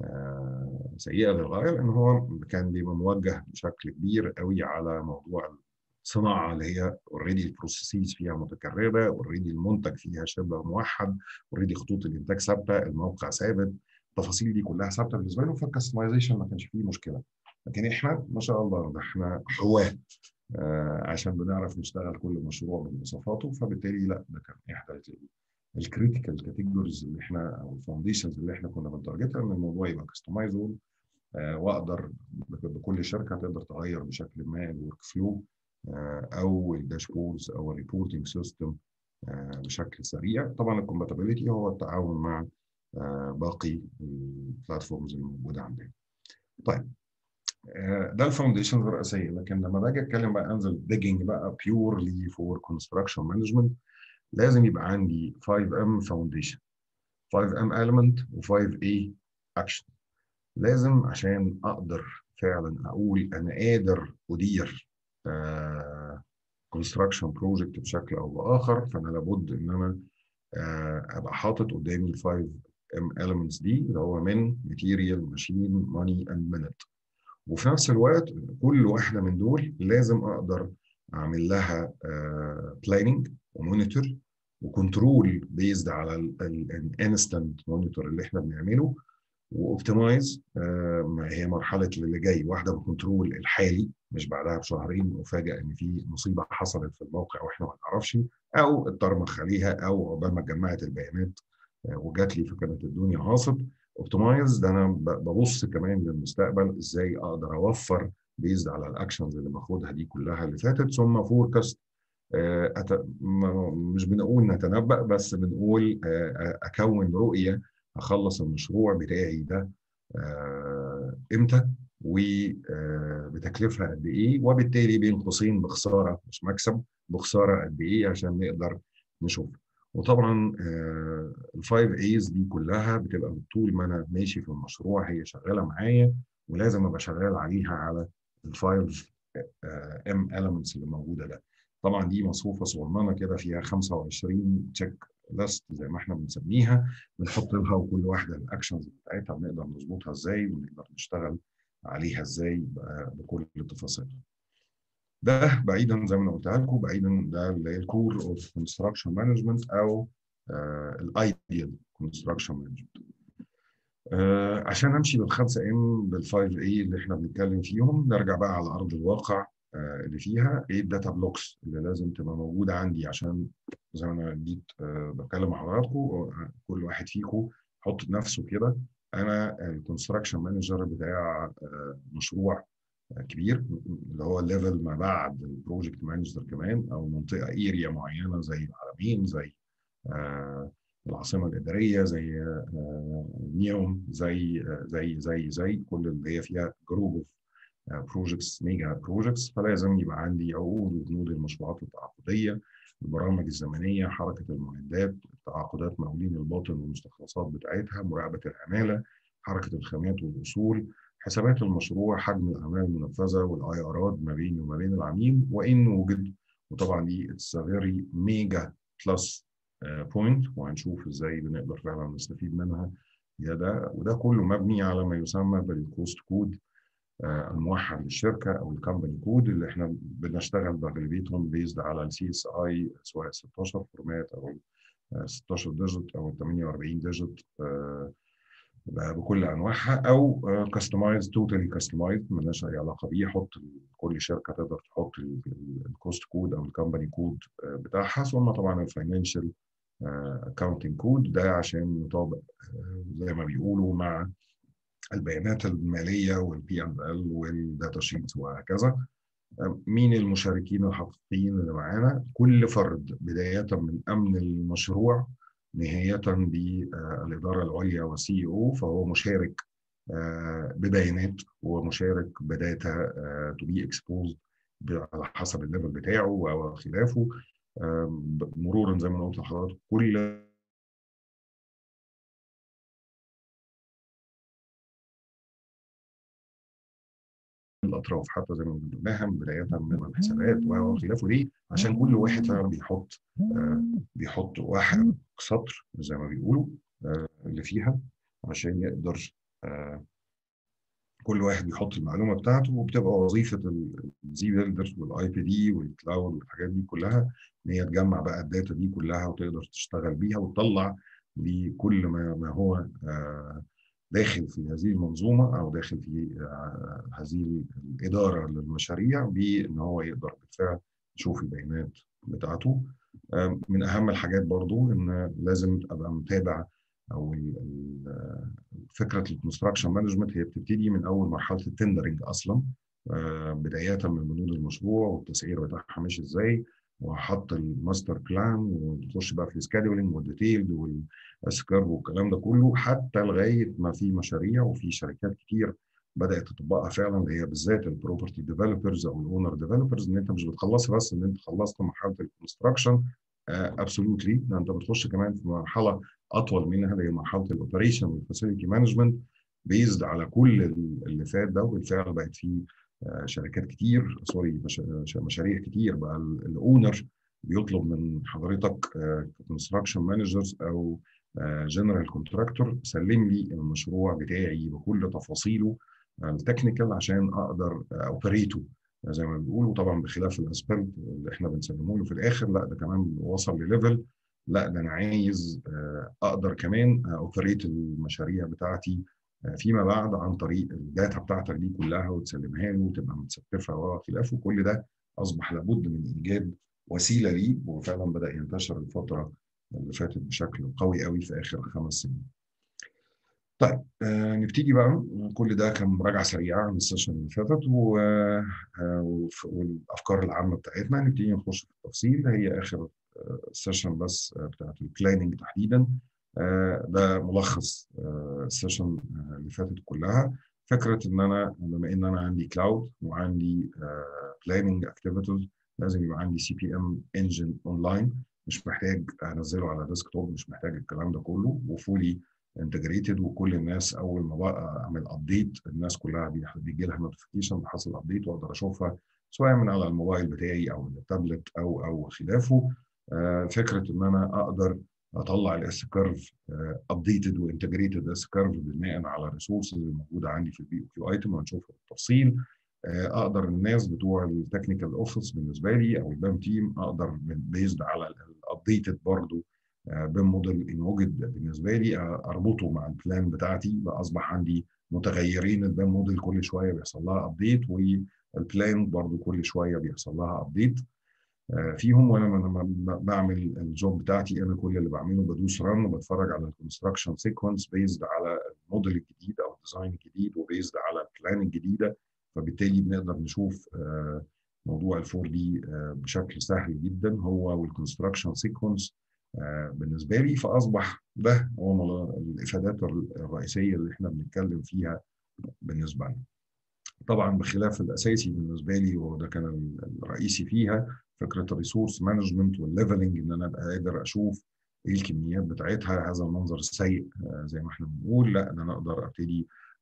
Speaker 2: سيئه للغايه، لان هو كان بيبقى موجه بشكل كبير قوي على موضوع الصناعه اللي هي اوريدي البروسيسز فيها متكرره، اوريدي المنتج فيها شبه موحد، اوريدي خطوط الانتاج ثابته، الموقع ثابت، التفاصيل دي كلها ثابته بالنسبه له، فالكستمايزيشن ما كانش فيه مشكله. لكن احنا ما شاء الله ده احنا حواه عشان بنعرف نشتغل كل مشروع بمواصفاته، فبالتالي لا ده كان احدى الكريتيكال كاتيجوريز اللي احنا او الفاونديشنز اللي احنا كنا بنتارجتها ان الموضوع يبقى كستمايزبل، واقدر بكل شركه تقدر تغير بشكل ما الورك فلو او الداشبوردز او الريبورتنج سيستم بشكل سريع. طبعا الكومباتيبيليتي هو التعاون مع باقي البلاتفورمز الموجوده عندنا. طيب ده الفاونديشنز الرئيسيه. لكن لما باجي اتكلم بقى انزل ديجنج بقى بيورلي فور كونستراكشن مانجمنت، لازم يبقى عندي 5M فاونديشن، 5M element و5A action. لازم عشان اقدر فعلا اقول انا قادر ادير كونستراكشن بروجكت بشكل او باخر، فانا لابد ان انا ابقى حاطط قدامي ال 5M elements دي اللي هو من ماتيريال، ماشين، ماني اند مينت. وفي نفس الوقت كل واحده من دول لازم اقدر اعمل لها بلاننج ومونيتور وكنترول بيزد على الانستنت مونيتور اللي احنا بنعمله، واوبتمايز هي مرحله اللي جاي، واحده بالكنترول الحالي مش بعدها بشهرين وفاجئ ان في مصيبه حصلت في الموقع واحنا ما نعرفش، او اترمخ عليها، او عقبال ما جمعت البيانات وجات لي فكانت الدنيا هاصت. اوبتمايز ده انا ببص كمان للمستقبل، ازاي اقدر اوفر بيزد على الاكشنز اللي باخدها دي كلها اللي فاتت. ثم فوركاست، مش بنقول نتنبأ بس بنقول اكون رؤيه اخلص المشروع بتاعي ده امتى، وبتكلفها قد ايه، وبالتالي بين قوسين بخساره مش مكسب، بخساره قد ايه عشان نقدر نشوف. وطبعا الفايف ايز دي كلها بتبقى طول ما انا ماشي في المشروع هي شغاله معايا، ولازم ابقى شغال عليها على الفايف ام elements اللي موجوده ده. طبعا دي مصفوفه صغننه كده فيها 25 تشيك ليست زي ما احنا بنسميها، بنحط لها وكل واحده الاكشنز بتاعتها بنقدر نظبطها ازاي ونقدر نشتغل عليها ازاي بكل التفاصيل. ده بعيدا زي ما انا قلت لكم، بعيدا ده اللي هي الكور اوف كونستراكشن مانجمنت او الايديال كونستراكشن مانجمنت. عشان امشي بالخمسه ام بالفايف اي اللي احنا بنتكلم فيهم، نرجع بقى على ارض الواقع اللي فيها ايه الداتا بلوكس اللي لازم تبقى موجوده عندي، عشان زي ما انا جيت بتكلم مع حضراتكم كل واحد فيكم يحط نفسه كده. انا الكونستراكشن مانجر بتاع مشروع كبير اللي هو الليفل ما بعد البروجكت مانجر كمان، او منطقه اريا معينه زي العالمين، زي العاصمه الاداريه، زي نيوم، زي كل اللي هي فيها جروب اوف بروجكتس، ميجا بروجكتس. فلازم يبقى عندي عقود وبنود المشروعات التعاقديه، البرامج الزمنيه، حركه المعدات، تعاقدات مقاولين الباطن والمستخلصات بتاعتها، مراقبه العماله، حركه الخامات والاصول، حسابات المشروع، حجم الاعمال المنفذه، والاي ارات ما بيني وما بين العميل وان وجد. وطبعا دي اتس فيري ميجا بلس بوينت، وهنشوف ازاي بنقدر فعلا نستفيد منها. ده وده كله مبني على ما يسمى بالكوست كود الموحد للشركه او الكمباني كود، اللي احنا بنشتغل باغلبيتهم بيزد على السي اس اي، سواء 16 فورمات او 16 ديجيت او 48 ديجيت بكل انواعها، او كاستمايز، توتالي كاستمايز مالناش اي علاقه بيه. حط كل شركه تقدر تحط الكوست كود او الكمباني كود بتاعها، ثم طبعا الفاينانشال اكاونتنج كود ده عشان يطابق زي ما بيقولوا مع البيانات الماليه والبي ان ال والداتا شيتس وهكذا. مين المشاركين الحقيقيين اللي معانا؟ كل فرد، بدايه من امن المشروع نهايه بالاداره العليا والسي او، فهو مشارك ببيانات ومشارك بداتا تو بي اكسبوزد على حسب الليفل بتاعه وخلافه. مرورا زي ما قلت لحضرتك كل الاطراف، حتى زي ما قلناها بدايه من الحسابات وخلافه. ليه؟ عشان كل واحد فعلا بيحط واحد سطر زي ما بيقولوا اللي فيها، عشان يقدر كل واحد بيحط المعلومه بتاعته. وبتبقى وظيفه الزي بيلدر والاي بي دي والكلاود والحاجات دي كلها ان هي تجمع بقى الداتا دي كلها وتقدر تشتغل بيها وتطلع لكل ما هو داخل في هذه المنظومه او داخل في هذه الاداره للمشاريع، بان هو يقدر بالفعل يشوف البيانات بتاعته. من اهم الحاجات برضو ان لازم ابقى متابع، او فكره الكونستراكشن مانجمنت هي بتبتدي من اول مرحله التندرنج اصلا، بدايه من بنود المشروع والتسعير بتاعها ماشي ازاي، وحط الماستر بلان، وتخش بقى في السكادولينج والديتيلد والاسكار والكلام ده كله، حتى لغايه ما في مشاريع وفي شركات كتير بدات تطبقها فعلا، اللي هي بالذات البروبرتي ديفلوبرز او الاونر ديفلوبرز. ان انت مش بتخلص بس ان انت خلصت مرحله الكونستراكشن ابسولوتلي، ده انت بتخش كمان في مرحله اطول منها اللي هي مرحله الاوبريشن والفاسيلتي مانجمنت، بيزد على كل اللي فات ده. وبالفعل بقت في شركات كتير، سوري، مشاريع كتير بقى الاونر بيطلب من حضرتك كونستراكشن مانجرز او جنرال كونتراكتور، سلم لي المشروع بتاعي بكل تفاصيله التكنيكال عشان اقدر اوبريته زي ما بيقولوا. طبعا بخلاف الاسبلت اللي احنا بنسلمه له في الاخر، لا ده كمان وصل لليفل، لا ده انا عايز اقدر كمان اوبريت المشاريع بتاعتي فيما بعد عن طريق الداتا بتاعتك دي كلها وتسلمها له وتبقى متستفه وخلافه. كل ده اصبح لابد من ايجاد وسيله ليه، وفعلا بدا ينتشر الفتره اللي فاتت بشكل قوي قوي في اخر 5 سنين. طيب نبتدي بقى. كل ده كان مراجعه سريعه عن السيشن اللي فاتت والافكار العامه بتاعتنا. نبتدي نخش في التفصيل. هي اخر سيشن بس بتاعت البلاننج تحديدا. ده ملخص السيشن اللي فاتت كلها. فكره ان انا بما ان انا عندي كلاود وعندي بلاننج اكتيفيتيز، لازم يبقى عندي سي بي ام انجن اونلاين، مش محتاج انزله على ديسكتوب، مش محتاج الكلام ده كله، وفولي انتجريتد، وكل الناس اول ما بقى اعمل ابديت الناس كلها بيجي لها نوتيفيكيشن بحصل ابديت، واقدر اشوفها سواء من على الموبايل بتاعي او التابلت او خلافه. فكره ان انا اقدر اطلع الاس كيرف ابديتد وانتجريتد اس كيرف بناء على الريسورسز الموجوده عندي في البي او كيو ايتم، وهنشوفها بالتفصيل. اقدر الناس بتوع التكنيكال اوفيس بالنسبه لي او البام تيم اقدر بيزد على الابديتد برضو بام موديل ان وجد بالنسبه لي اربطه مع البلان بتاعتي، بقى اصبح عندي متغيرين، البام موديل كل شويه بيحصل لها ابديت، والبلان برضو كل شويه بيحصل لها ابديت فيهم. وانا لما بعمل الجوب بتاعتي انا كل اللي بعمله بدوس رن وبتفرج على الكونستراكشن سيكونس بيزد على الموديل الجديد او الديزاين الجديد وبيزد على البلان الجديده، فبالتالي بنقدر نشوف موضوع ال4 دي بشكل سهل جدا هو والكونستراكشن سيكونس بالنسبه لي. فاصبح ده هو الافادات الرئيسيه اللي احنا بنتكلم فيها بالنسبه لنا. طبعا بخلاف الاساسي بالنسبه لي وده كان الرئيسي فيها فكره الريسورس مانجمنت والليفلنج، ان انا ابقى قادر اشوف ايه الكميات بتاعتها، هذا المنظر السيء زي ما احنا بنقول، لا ده انا اقدر ابتدي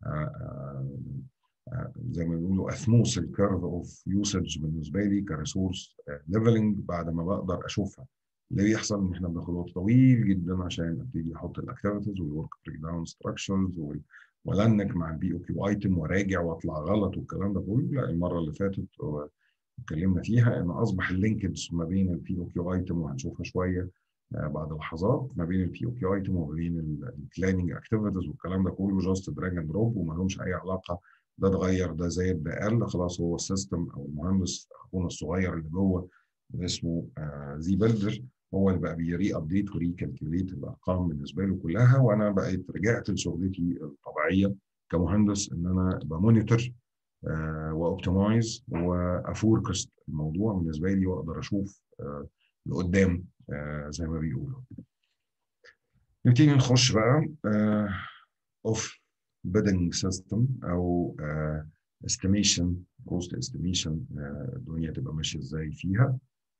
Speaker 2: زي ما بيقولوا اثموس الكيرف اوف يوسج بالنسبه لي كريسورس ليفلنج بعد ما بقدر اشوفها. اللي بيحصل ان احنا بناخد وقت طويل جدا عشان ابتدي احط الاكتيفيتيز والورك بريك داون ستراكشرز ولنك مع البي او كيو ايتم وراجع واطلع غلط والكلام ده كله. لا المره اللي فاتت اتكلمنا فيها ان اصبح اللينكج ما بين البي او كيو ايتم، وهنشوفها شويه بعد لحظات، ما بين البي او كيو ايتم وما بين البلاننج اكتيفيتيز والكلام ده كله جاست دراج اند دروب وما لهمش اي علاقه، ده اتغير ده زاد ده قل، خلاص هو السيستم او المهندس اخونا الصغير اللي جوه اللي اسمه زي بيلدر هو اللي بقى بيري ابديت وريكالكوليت الارقام بالنسبه له كلها، وانا بقيت رجعت لشغلتي الطبيعيه كمهندس ان انا بمونيتور واوبتمايز وافوركست الموضوع بالنسبه لي واقدر اشوف لقدام زي ما بيقولوا. نبتدي نخش بقى اوف بيدنج سيستم او استيميشن كوست استيميشن، الدنيا تبقى ماشيه ازاي فيها.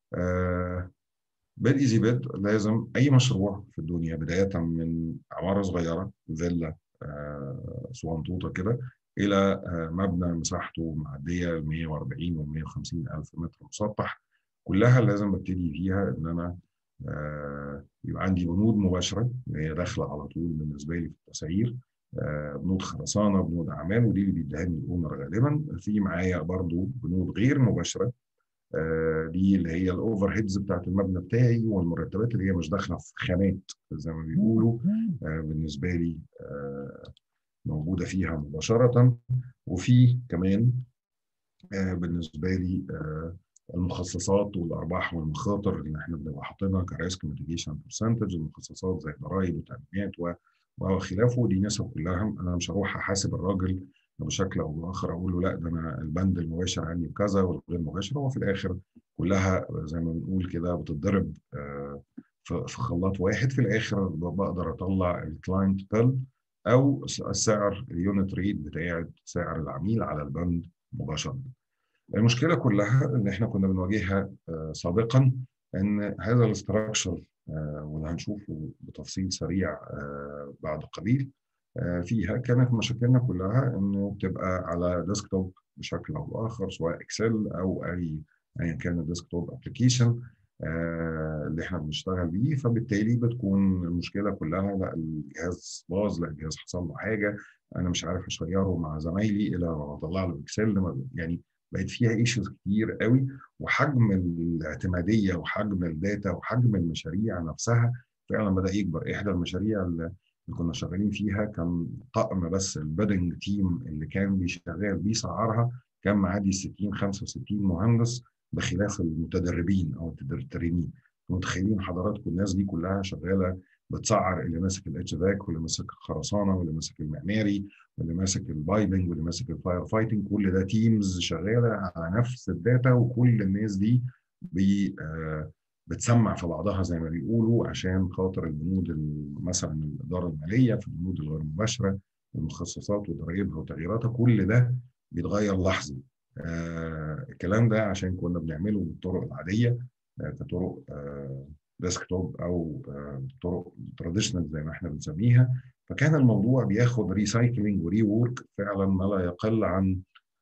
Speaker 2: بيد ايزي بيد لازم اي مشروع في الدنيا بدايه من عماره صغيره فيلا صغنطوطه كده الى مبنى مساحته معديه ال 140 وال 150 الف متر مسطح، كلها لازم ابتدي فيها ان انا يبقى عندي بنود مباشره هي داخله على طول بالنسبه لي في التسعير، بنود خرسانه بنود اعمال، ودي اللي بيديها لي الاونر غالبا. في معايا برضو بنود غير مباشره دي اللي هي الاوفر هيدز بتاعت المبنى بتاعي والمرتبات اللي هي مش داخله في خانات زي ما بيقولوا بالنسبه لي موجوده فيها مباشره. وفي كمان بالنسبه لي المخصصات والارباح والمخاطر اللي احنا بنبقى حاطينها كريسك ميتيجيشن برسنتج، المخصصات زي ضرائب وتامينات وخلافه، دي نسب كلها انا مش هروح احاسب الراجل بشكل او باخر اقول له لا ده انا البند المباشر عندي بكذا والغير مباشر، هو في الاخر كلها زي ما بنقول كده بتتضرب في خلاط واحد، في الاخر بقدر اطلع الكلاينت بيل او السعر اليونت ريت بتاع سعر العميل على البند مباشره. المشكله كلها ان احنا كنا بنواجهها سابقا ان هذا الاستراكشر واللي هنشوفه بتفصيل سريع بعد قليل فيها كانت مشاكلنا كلها انه بتبقى على ديسكتوب بشكل او باخر، سواء اكسل او ايا كان الديسكتوب ابلكيشن اللي احنا بنشتغل بيه، فبالتالي بتكون المشكله كلها لا الجهاز باظ، لا الجهاز حصل له حاجه، انا مش عارف اشيره مع زمايلي الا لما اطلع له اكسل، يعني بقت فيها ايشوز كتير قوي، وحجم الاعتماديه وحجم الداتا وحجم المشاريع نفسها فعلا بدا يكبر. احدى المشاريع اللي كنا شغالين فيها كان طقم بس البيدنج تيم اللي كان بيشتغل بيسعرها كان معدي 60 65 مهندس بخلاف المتدربين او الترينين. متخيلين حضراتكم الناس دي كلها شغاله بتسعر، اللي ماسك الاتش فاك واللي ماسك الخرسانه واللي ماسك المعماري واللي ماسك البايبنج واللي ماسك الفاير فايتنج، كل ده تيمز شغاله على نفس الداتا، وكل الناس دي بتسمع في بعضها زي ما بيقولوا عشان خاطر البنود مثلا الاداره الماليه في البنود الغير مباشره المخصصات وضرائبها وتغييراتها، كل ده بيتغير لحظي. الكلام ده عشان كنا بنعمله بالطرق العاديه، كطرق ديسكتوب او طرق تراديشنال زي ما احنا بنسميها. فكان الموضوع بياخد ريسايكلينج وري وورك فعلا ما لا يقل عن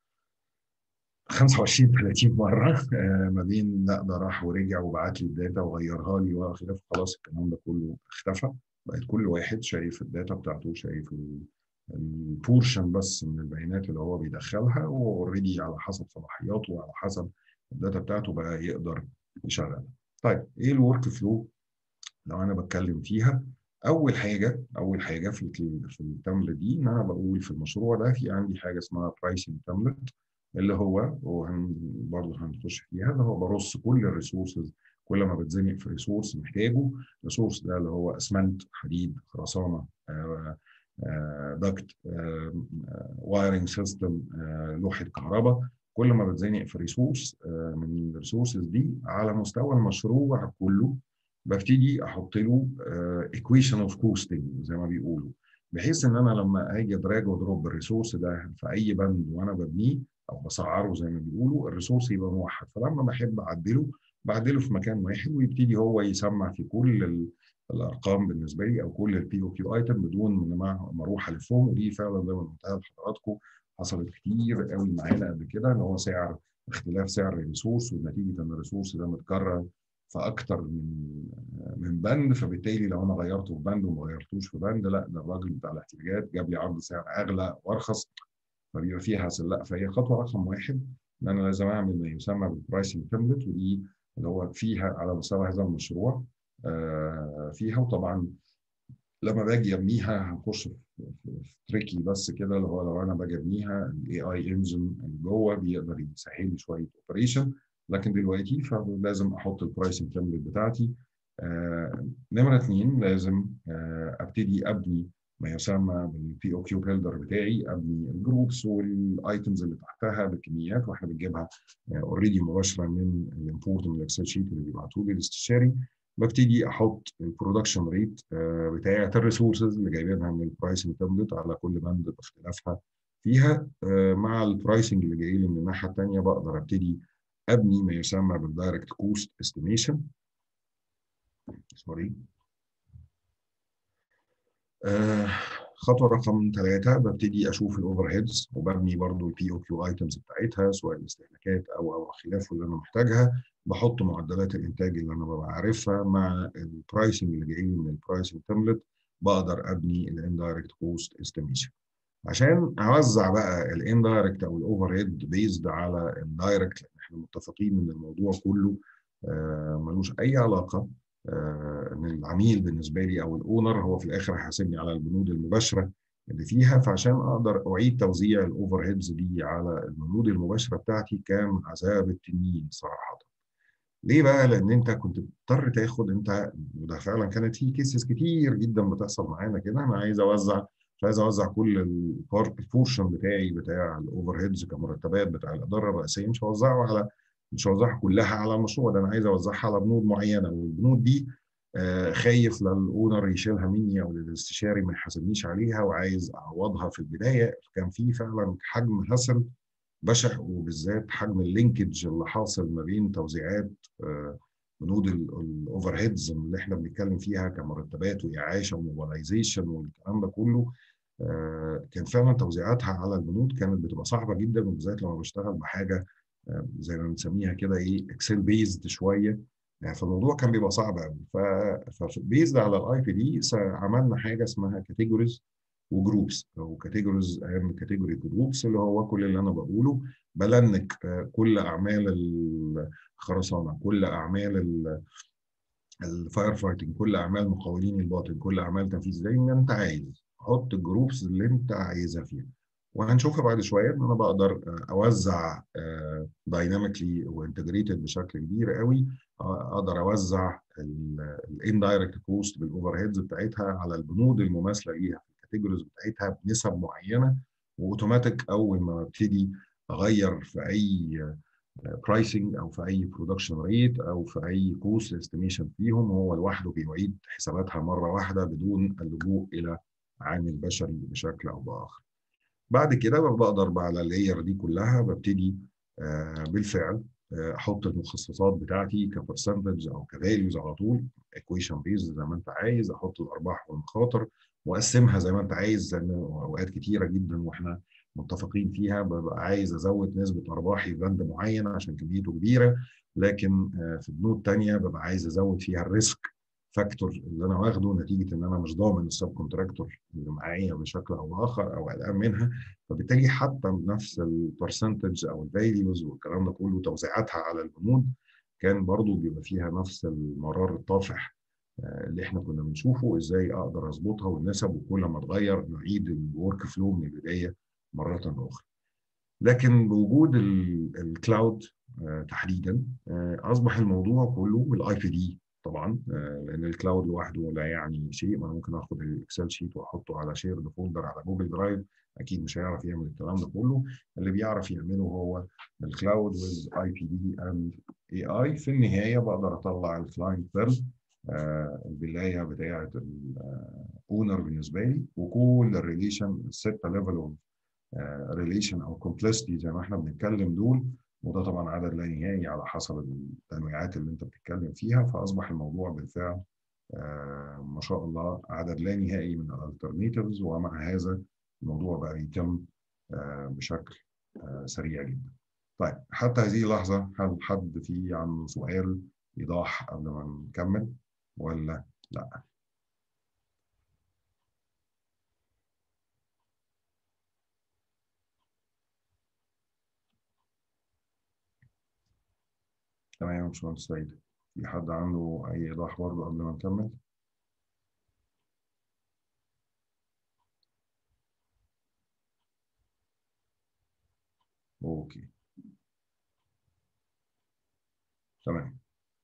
Speaker 2: 25 30 مره، ما بين لا ده راح ورجع وبعت لي الداتا وغيرها لي وخلاف. خلاص الكلام ده كله اختفى، بقت كل واحد شايف الداتا بتاعته، شايف البورشن بس من البيانات اللي هو بيدخلها، واوريدي على حسب صلاحياته وعلى حسب الداتا بتاعته بقى يقدر يشغلها. طيب ايه الورك فلو لو انا بتكلم فيها؟ اول حاجه في التمبلت دي ان انا بقول في المشروع ده في عندي حاجه اسمها برايسنج تمبلت، اللي هو برضه هنخش فيها، اللي هو برص كل الريسورسز. كل ما بتزنق في ريسورس محتاجه، الريسورس ده اللي هو اسمنت، حديد، خرسانه، دكت، وايرنج سيستم، لوحه كهرباء. كل ما بتزنق في ريسورس من الريسورسز دي على مستوى المشروع كله، ببتدي احط له ايكويشن اوف كوستنج زي ما بيقولوا، بحيث ان انا لما اجي ادراج ودروب الريسورس ده في اي بند وانا ببنيه او بسعره زي ما بيقولوا، الريسورس يبقى موحد. فلما بحب اعدله بعدله في مكان واحد، ويبتدي هو يسمع في كل الارقام بالنسبه لي او كل البي او كيو ايتم بدون ما اروح الفهم. ودي فعلا زي ما قلتها لحضراتكم حصلت كتير قوي معانا قبل كده، ان هو اختلاف سعر الريسورس، ونتيجه ان الريسورس ده متكرر في اكتر من بند، فبالتالي لو انا غيرته في بند وما غيرتوش في بند، لا ده الراجل بتاع الاحتياجات جاب لي عرض سعر اغلى وارخص، فبيبقى فيها هسل. لا، فهي خطوه رقم واحد ان انا لازم اعمل ما يسمى بالبرايسنج تمبلت، ودي اللي هو فيها على مستوى هذا المشروع فيها. وطبعا لما باجي ابنيها هنخش في تريكي بس كده، اللي هو لو انا باجي ابنيها الاي اي انجن اللي جوه بيقدر يسهل لي شويه اوبريشن، لكن دلوقتي فلازم احط البرايسنج تمبلت بتاعتي. نمره اثنين لازم ابتدي ابني ما يسمى بالبي او كيو بيلدر بتاعي، ابني الجروبس والايتمز اللي تحتها بالكميات، واحنا بنجيبها اوريدي مباشره من الامبورت من الاكسل شيت اللي بيبعتوه لي الاستشاري. ببتدي احط البرودكشن ريت بتاعه الريسورسز اللي جايبينها من البرايسنج تمبلت على كل بند باختلافها فيها، مع البرايسنج اللي جاي لي من الناحيه الثانيه بقدر ابتدي ابني ما يسمى بالدايركت كوست استيميشن. سوري. خطوه رقم 3 ببتدي اشوف الاوفر هيدز، وببني برضو البي او كيو ايتمز بتاعتها سواء الاستهلاكات او خلافه اللي انا محتاجها. بحط معدلات الانتاج اللي انا ببقى عارفها مع البرايسنج اللي جاي من البرايسنج تمبلت، بقدر ابني الاندايركت كوست استيميشن. عشان اوزع بقى الاندايركت او الاوفر هيد بيزد على الدايركت، لان احنا متفقين ان الموضوع كله ملوش اي علاقه ان العميل بالنسبه لي او الاونر هو في الاخر هيحاسبني على البنود المباشره اللي فيها. فعشان اقدر اعيد توزيع الاوفر هيدز دي على البنود المباشره بتاعتي كان عذاب التنين صراحه. ليه بقى؟ لان انت كنت بتضطر تاخد انت، وده فعلا كانت في كيسز كتير جدا بتحصل معانا كده، انا مش عايز اوزع كل البورشن بتاعي بتاع الاوفر هيدز كمرتبات بتاع الاداره الرئيسيه، مش هوزعها كلها على المشروع ده، انا عايز اوزعها على بنود معينه، والبنود دي خايف للاونر يشيلها مني او للاستشاري ما يحاسبنيش عليها، وعايز اعوضها في البدايه. كان في فعلا حجم هسل بشع، وبالذات حجم اللينكج اللي حاصل ما بين توزيعات بنود الاوفر هيدز اللي احنا بنتكلم فيها كمرتبات واعاشه وموبلايزيشن والكلام ده كله. كان فعلا توزيعاتها على البنود كانت بتبقى صعبه جدا، وبالذات لما بشتغل بحاجه زي ما بنسميها كده ايه اكسل بيزد شويه، يعني فالموضوع كان بيبقى صعب قوي. فبيزد على الاي بي دي عملنا حاجه اسمها كاتيجوريز وجروبس، او كاتيجوريز اند كاتيجوري جروبس، اللي هو كل اللي انا بقوله بلنك كل اعمال الخرسانه، كل اعمال الفاير فايتنج، كل اعمال مقاولين الباطن، كل اعمال تنفيذ، زي ما انت عايز حط الجروبس اللي انت عايزها فيها. وهنشوفها بعد شويه ان انا بقدر اوزع دايناميكلي وانتجريتد بشكل كبير قوي، اقدر اوزع الاندايركت كوست بالاوفر هيدز بتاعتها على البنود المماثله ليها في الكاتيجوريز بتاعتها بنسب معينه، واوتوماتيك اول ما ابتدي اغير في اي برايسنج او في اي برودكشن ريت او في اي كوست استيميشن فيهم، هو لوحده بيعيد حساباتها مره واحده بدون اللجوء الى عامل بشري بشكل او باخر. بعد كده بقدر بقى على اللاير دي كلها ببتدي بالفعل احط المخصصات بتاعتي كبرسنتج او كفاليوز على طول، ايكويشن بيزد زي ما انت عايز، احط الارباح والمخاطر واقسمها زي ما انت عايز. زي ما اوقات كتيره جدا واحنا متفقين فيها ببقى عايز ازود نسبه ارباحي في بند معين عشان كميته كبيره، لكن في بنود تانيه ببقى عايز ازود فيها الريسك فاكتور اللي انا واخده نتيجه ان انا مش ضامن السب كونتراكتور اللي معايا بشكل او باخر او قلقان منها. فبالتالي حتى نفس البرسنتج او الفاليوز والكلام ده كله توزيعاتها على البنود كان برضو بيبقى فيها نفس المرار الطافح اللي احنا كنا بنشوفه، ازاي اقدر اظبطها والنسب، وكل ما اتغير نعيد الورك فلو من البدايه مره اخرى. لكن بوجود الكلاود تحديدا اصبح الموضوع كله بالاي بي دي طبعا، لان الكلاود لوحده لا يعني شيء. ما انا ممكن اخد الاكسل شيت واحطه على شيرد فولدر على جوجل درايف، اكيد مش هيعرف يعمل الكلام ده كله. اللي بيعرف يعمله هو الكلاود ويز اي بي دي اند اي اي. في النهايه بقدر اطلع الكلاينت بيرز البدايه بتاعه الاونر بالنسبه لي، وكل الريليشن السته ليفل ريليشن او كومبلكسيتي زي ما احنا بنتكلم دول، وده طبعا عدد لا نهائي على حسب التنويعات اللي انت بتتكلم فيها. فاصبح الموضوع بالفعل ما شاء الله عدد لا نهائي من الالترناتيفز، ومع هذا الموضوع بقى يتم بشكل سريع جدا. طيب حتى هذه اللحظه هل حد فيه عنده سؤال ايضاح قبل ما نكمل ولا لا؟ تمام يا باشمهندس سعيد، في حد عنده اي ايضاح برضه قبل ما نكمل؟ اوكي تمام.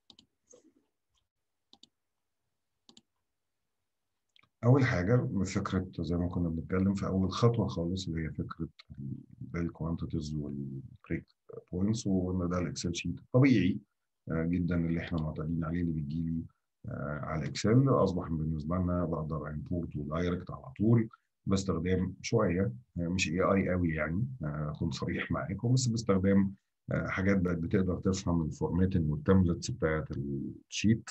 Speaker 2: أول حاجة فكرة زي ما كنا بنتكلم في أول خطوة خالص، اللي هي فكرة الكوانتيتيز والبريك بوينتس، وإن ده الإكسل شيت طبيعي جدا اللي إحنا معتادين عليه، اللي بيجي لي على الإكسل. أصبح بالنسبة لنا بقدر إمبورت ودايركت على طول باستخدام شوية مش اي اي قوي يعني، أكون صريح معاكم، بس باستخدام حاجات بقت بتقدر تفهم الفورماتنج والتمبلتس بتاعت الشيت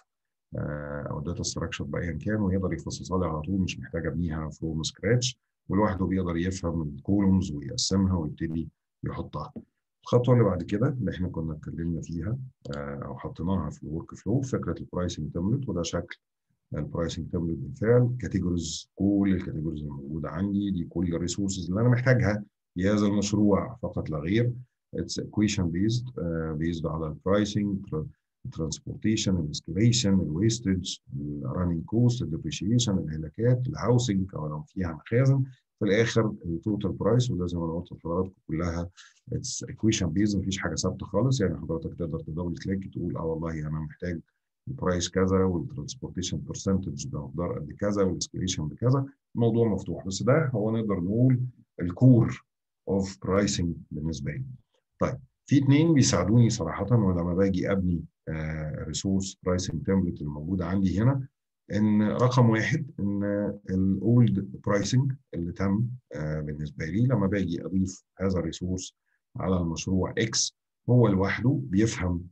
Speaker 2: او الداتا ستراكشر بايا كان، ويقدر يفصصها لي على طول، مش محتاج ابنيها فروم سكراتش، ولوحده بيقدر يفهم الكولومز ويقسمها ويبتدي يحطها. الخطوه اللي بعد كده اللي احنا كنا اتكلمنا فيها او حطيناها في الورك فلو، فكره البرايسنج تمبلت. وده شكل البرايسنج تمبلت بالفعل، كاتيجوريز، كل الكاتيجوريز الموجوده عندي دي، كل الريسورسز اللي انا محتاجها في هذا المشروع فقط لا غير. اتس equation based على البرايسنج، الترانسبورتيشن، الاسكيليشن، الويستج، الرننج كوست، الديبريشيشن، الهلاكات، الهاوسنج او لو فيها مخازن، في الاخر التوتال برايس. وده زي ما انا قلت لحضراتكم كلها اتس equation based، مفيش حاجه ثابته خالص. يعني حضرتك تقدر تدبل كليك تقول والله انا محتاج البرايس كذا، والترانسبورتيشن برسنتج بمقدار قد كذا، والاسكيليشن بكذا. الموضوع مفتوح، بس ده هو نقدر نقول الكور اوف برايسنج بالنسبه لي. طيب في اثنين بيساعدوني صراحه ولما باجي ابني ريسورس برايسنج تمبلت الموجوده عندي هنا. ان رقم واحد ان الاولد برايسنج اللي تم بالنسبه لي لما باجي اضيف هذا الريسورس على المشروع اكس، هو لوحده بيفهم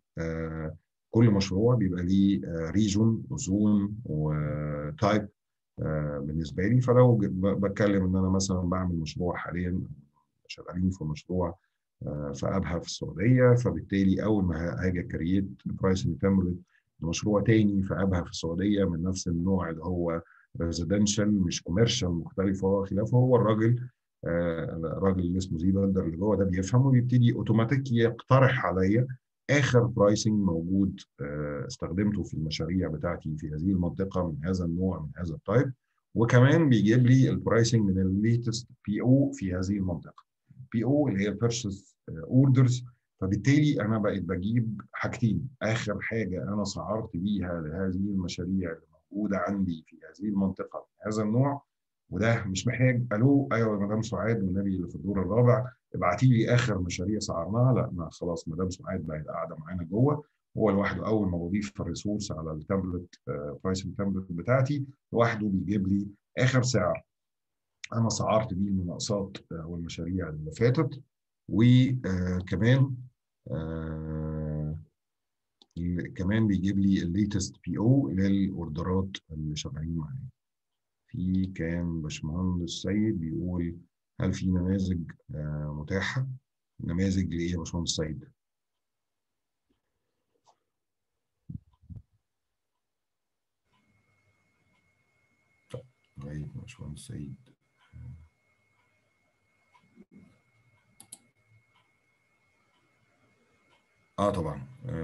Speaker 2: كل مشروع بيبقى ليه ريجون وزون وتايب بالنسبه لي. فلو بتكلم ان انا مثلا بعمل مشروع حاليا، شغالين في مشروع في ابها في السعوديه، فبالتالي اول ما هاجي كرييت برايسنج تمبلت لمشروع تاني في ابها في السعوديه من نفس النوع اللي هو ريزيدنشال مش كوميرشال مختلفه خلافه، هو الراجل اللي اسمه زي بندر اللي جوه ده بيفهم وبيبتدي اوتوماتيك يقترح عليا اخر برايسنج موجود استخدمته في المشاريع بتاعتي في هذه المنطقه من هذا النوع من هذا التايب، وكمان بيجيب لي البرايسنج من الليتست بي او في هذه المنطقه. بي او اللي هي البيرشيز اوردرز. فبالتالي انا بقيت بجيب حاجتين، اخر حاجه انا سعرت بيها لهذه المشاريع اللي موجوده عندي في هذه المنطقه هذا النوع، وده مش محتاج الو ايوه يا مدام سعاد والنبي اللي في الدور الرابع ابعتي لي اخر مشاريع سعرناها. لا، ما خلاص مدام سعاد بقت قاعده معانا جوه، هو لوحده اول ما بضيف الريسورس على التابلت برايسنج تابلت بتاعتي لوحده بيجيب لي اخر سعر انا سعرت بيه المناقصات والمشاريع اللي فاتت. وكمان كمان بيجيب لي الليتست بي او للاوردرات اللي شغالين معايا. في كان باشمهندس سيد بيقول هل في نماذج متاحة؟ نماذج لإيه يا باشمهندس سيد؟ طيب يا باشمهندس سيد. طبعا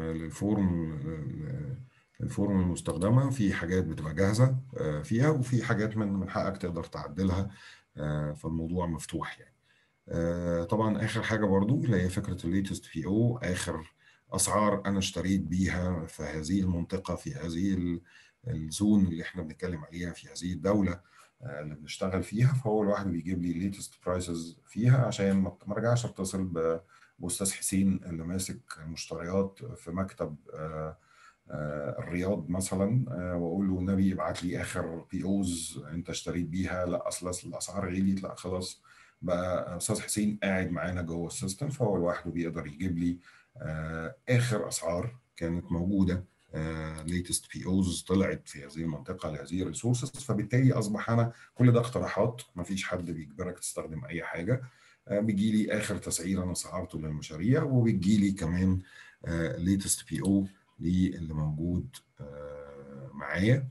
Speaker 2: الفورم المستخدمة في حاجات بتبقى جاهزة فيها، وفي حاجات من حقك تقدر تعدلها، فالموضوع مفتوح يعني. طبعا اخر حاجه برضو اللي هي فكره الليتست بي او، اخر اسعار انا اشتريت بيها في هذه المنطقه، في هذه الزون اللي احنا بنتكلم عليها، في هذه الدوله اللي بنشتغل فيها. فهو الواحد بيجيب لي الليتست برايسز فيها عشان ما ارجعش اتصل باستاذ حسين اللي ماسك مشتريات في مكتب الرياض مثلا، واقول له النبي ابعت لي اخر بي اوز انت اشتريت بيها. لا اصل الاسعار غليت. لا خلاص، بقى استاذ حسين قاعد معانا جوه السيستم، فهو لوحده بيقدر يجيب لي اخر اسعار كانت موجوده، ليتست بي اوز طلعت في هذه المنطقه لهذه الريسورسز. فبالتالي اصبح انا كل ده اقتراحات، ما فيش حد بيجبرك تستخدم اي حاجه. بيجي لي اخر تسعير انا سعرته للمشاريع، وبيجي لي كمان ليتست بي او اللي موجود معايا.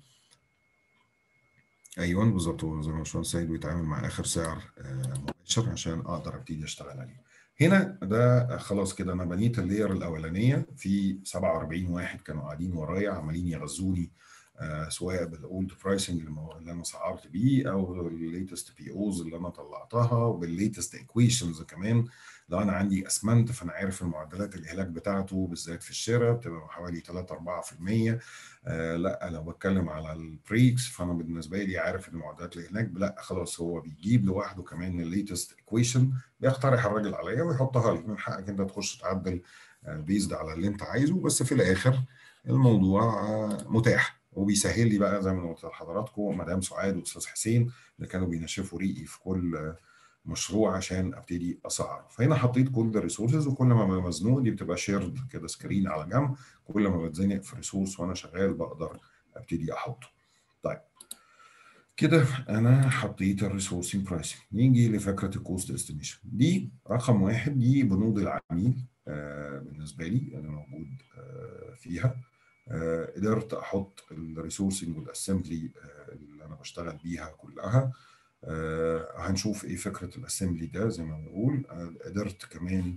Speaker 2: ايوه بالظبط، هو زي ما باشمهندس سيد بيتعامل مع اخر سعر مباشر عشان اقدر ابتدي اشتغل عليه. هنا ده خلاص كده انا بنيت اللاير الاولانيه في 47 واحد كانوا قاعدين ورايا عمالين يغذوني، سواء بالاولد برايسنج اللي انا سعرت بيه، او الليتست بي اوز اللي انا طلعتها، وبالليتست ايكويشنز كمان. لو انا عندي اسمنت فانا عارف المعدلات الاهلاك بتاعته بالذات في الشراء بتبقى حوالي 3 4%. لا لو بتكلم على البريكس فانا بالنسبه لي عارف ان المعدلات اللي هناك لا خلاص، هو بيجيب لوحده كمان الليتست ايكويشن، بيقترح الراجل عليا ويحطها لي. من حقك انت تخش تعدل بيزد على اللي انت عايزه، بس في الاخر الموضوع متاح وبيسهل لي بقى زي ما قلت لحضراتكم مدام سعاد واستاذ حسين اللي كانوا بينشفوا ريقي في كل مشروع عشان ابتدي اسعر. فهنا حطيت كل الريسورسز، وكل ما مزنوق دي بتبقى شيرد كده سكرين على جنب، كل ما بتزنق في ريسورس وانا شغال بقدر ابتدي احطه. طيب كده انا حطيت الريسورسنج برايسنج. نيجي لفكره الكوست استيميشن. دي رقم واحد، دي بنود العميل بالنسبه لي اللي موجود فيها. قدرت احط الريسورسنج والاسمبلي اللي انا بشتغل بيها كلها. هنشوف ايه فكره الاسمبلي ده. زي ما بنقول قدرت كمان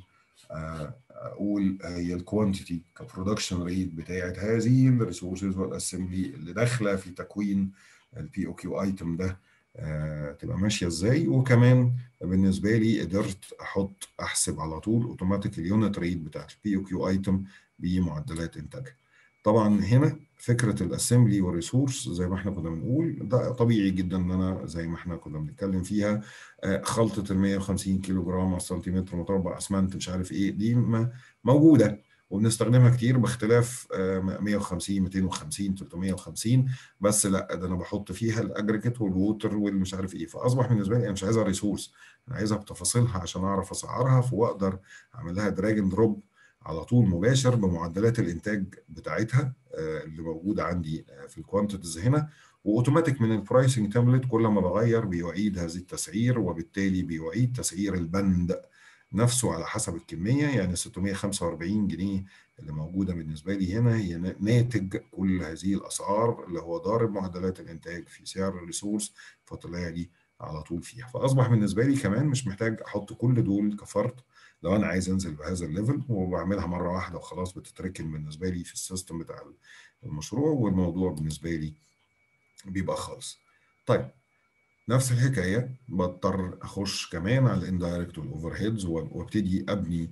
Speaker 2: اقول هي الكوانتيتي كبرودكشن ريت بتاعت هذه الريسورسز والاسمبلي اللي داخله في تكوين البي او كيو ايتم ده تبقى ماشيه ازاي. وكمان بالنسبه لي قدرت احسب على طول اوتوماتيك اليونت ريت بتاعت البي او كيو ايتم بمعدلات انتاجها. طبعا هنا فكره الاسمبلي والريسورس زي ما احنا كنا بنقول ده طبيعي جدا ان انا زي ما احنا كنا بنتكلم فيها خلطه ال 150 كيلو جرام على سنتيمتر مربع اسمنت مش عارف ايه، دي موجوده وبنستخدمها كتير باختلاف 150 250 350. بس لا ده انا بحط فيها الاجريجيت والووتر والمش عارف ايه. فاصبح بالنسبه لي انا مش عايزها ريسورس، انا عايزها بتفاصيلها عشان اعرف اسعرها، فاقدر اعمل لها دراج اند دروب على طول مباشر بمعدلات الانتاج بتاعتها اللي موجوده عندي في الكوانتيتيز هنا. واوتوماتيك من البرايسنج تمبلت كل ما بغير بيعيد هذه التسعير، وبالتالي بيعيد تسعير البند نفسه على حسب الكميه. يعني 645 جنيه اللي موجوده بالنسبه لي هنا هي ناتج كل هذه الاسعار اللي هو ضارب معدلات الانتاج في سعر الريسورس، فطلع لي على طول فيها. فاصبح بالنسبه لي كمان مش محتاج احط كل دول كفرد لو انا عايز انزل بهذا الليفل، وبعملها مره واحده وخلاص بتتركن بالنسبه لي في السيستم بتاع المشروع، والموضوع بالنسبه لي بيبقى خالص. طيب نفس الحكايه بضطر اخش كمان على الاندايركت والاوفر هيدز وابتدي ابني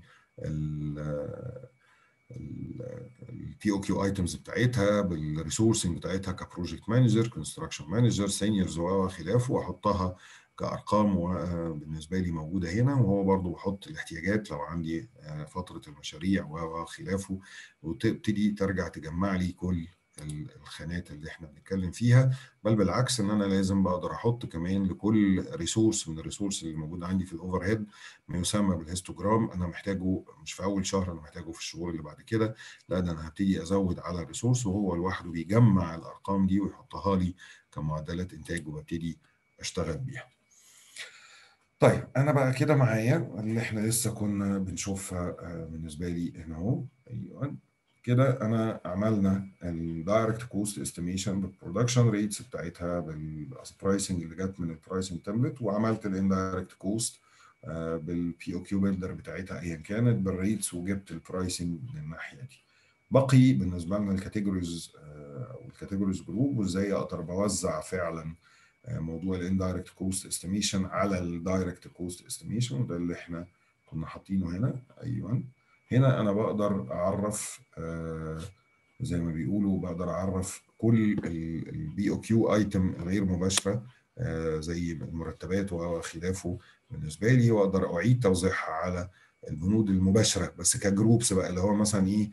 Speaker 2: البي او كيو ايتمز بتاعتها بالريسورسنج بتاعتها كبروجكت مانجر كونستراكشن مانجر سينيورز وخلافه، واحطها كارقام بالنسبه لي موجوده هنا. وهو برضو بحط الاحتياجات لو عندي فتره المشاريع وخلافه، وتبتدي ترجع تجمع لي كل الخانات اللي احنا بنتكلم فيها، بل بالعكس ان انا لازم بقدر احط كمان لكل ريسورس من الريسورس اللي موجوده عندي في الاوفر هيد ما يسمى بالهيستوجرام. انا محتاجه مش في اول شهر، انا محتاجه في الشهور اللي بعد كده. لا، ده انا هبتدي ازود على الريسورس وهو لوحده بيجمع الارقام دي ويحطها لي كمعدلات انتاج وببتدي اشتغل بيها. طيب انا بقى كده معايا اللي احنا لسه كنا بنشوفها بالنسبه لي هنا اهو. ايوه كده انا عملنا الدايركت كوست استيميشن بالبرودكشن ريتس بتاعتها بالبرايسنج اللي جت من البرايسنج تمبلت، وعملت الاندايركت كوست بالبي او كيو بيلدر بتاعتها ايا كانت بالريتس، وجبت البرايسنج من الناحيه دي. بقي بالنسبه لنا الكاتيجوريز او الكاتيجوريز جروب، وازاي اقدر بوزع فعلا موضوع الاندايركت كوست استيميشن على الدايركت كوست استيميشن، وده اللي احنا كنا حاطينه هنا. ايوه هنا انا بقدر اعرف زي ما بيقولوا بقدر اعرف كل البي او كيو ايتم غير مباشره زي المرتبات وخلافه بالنسبه لي، واقدر اعيد توزيعها على البنود المباشره بس كجروبس بقى، اللي هو مثلا ايه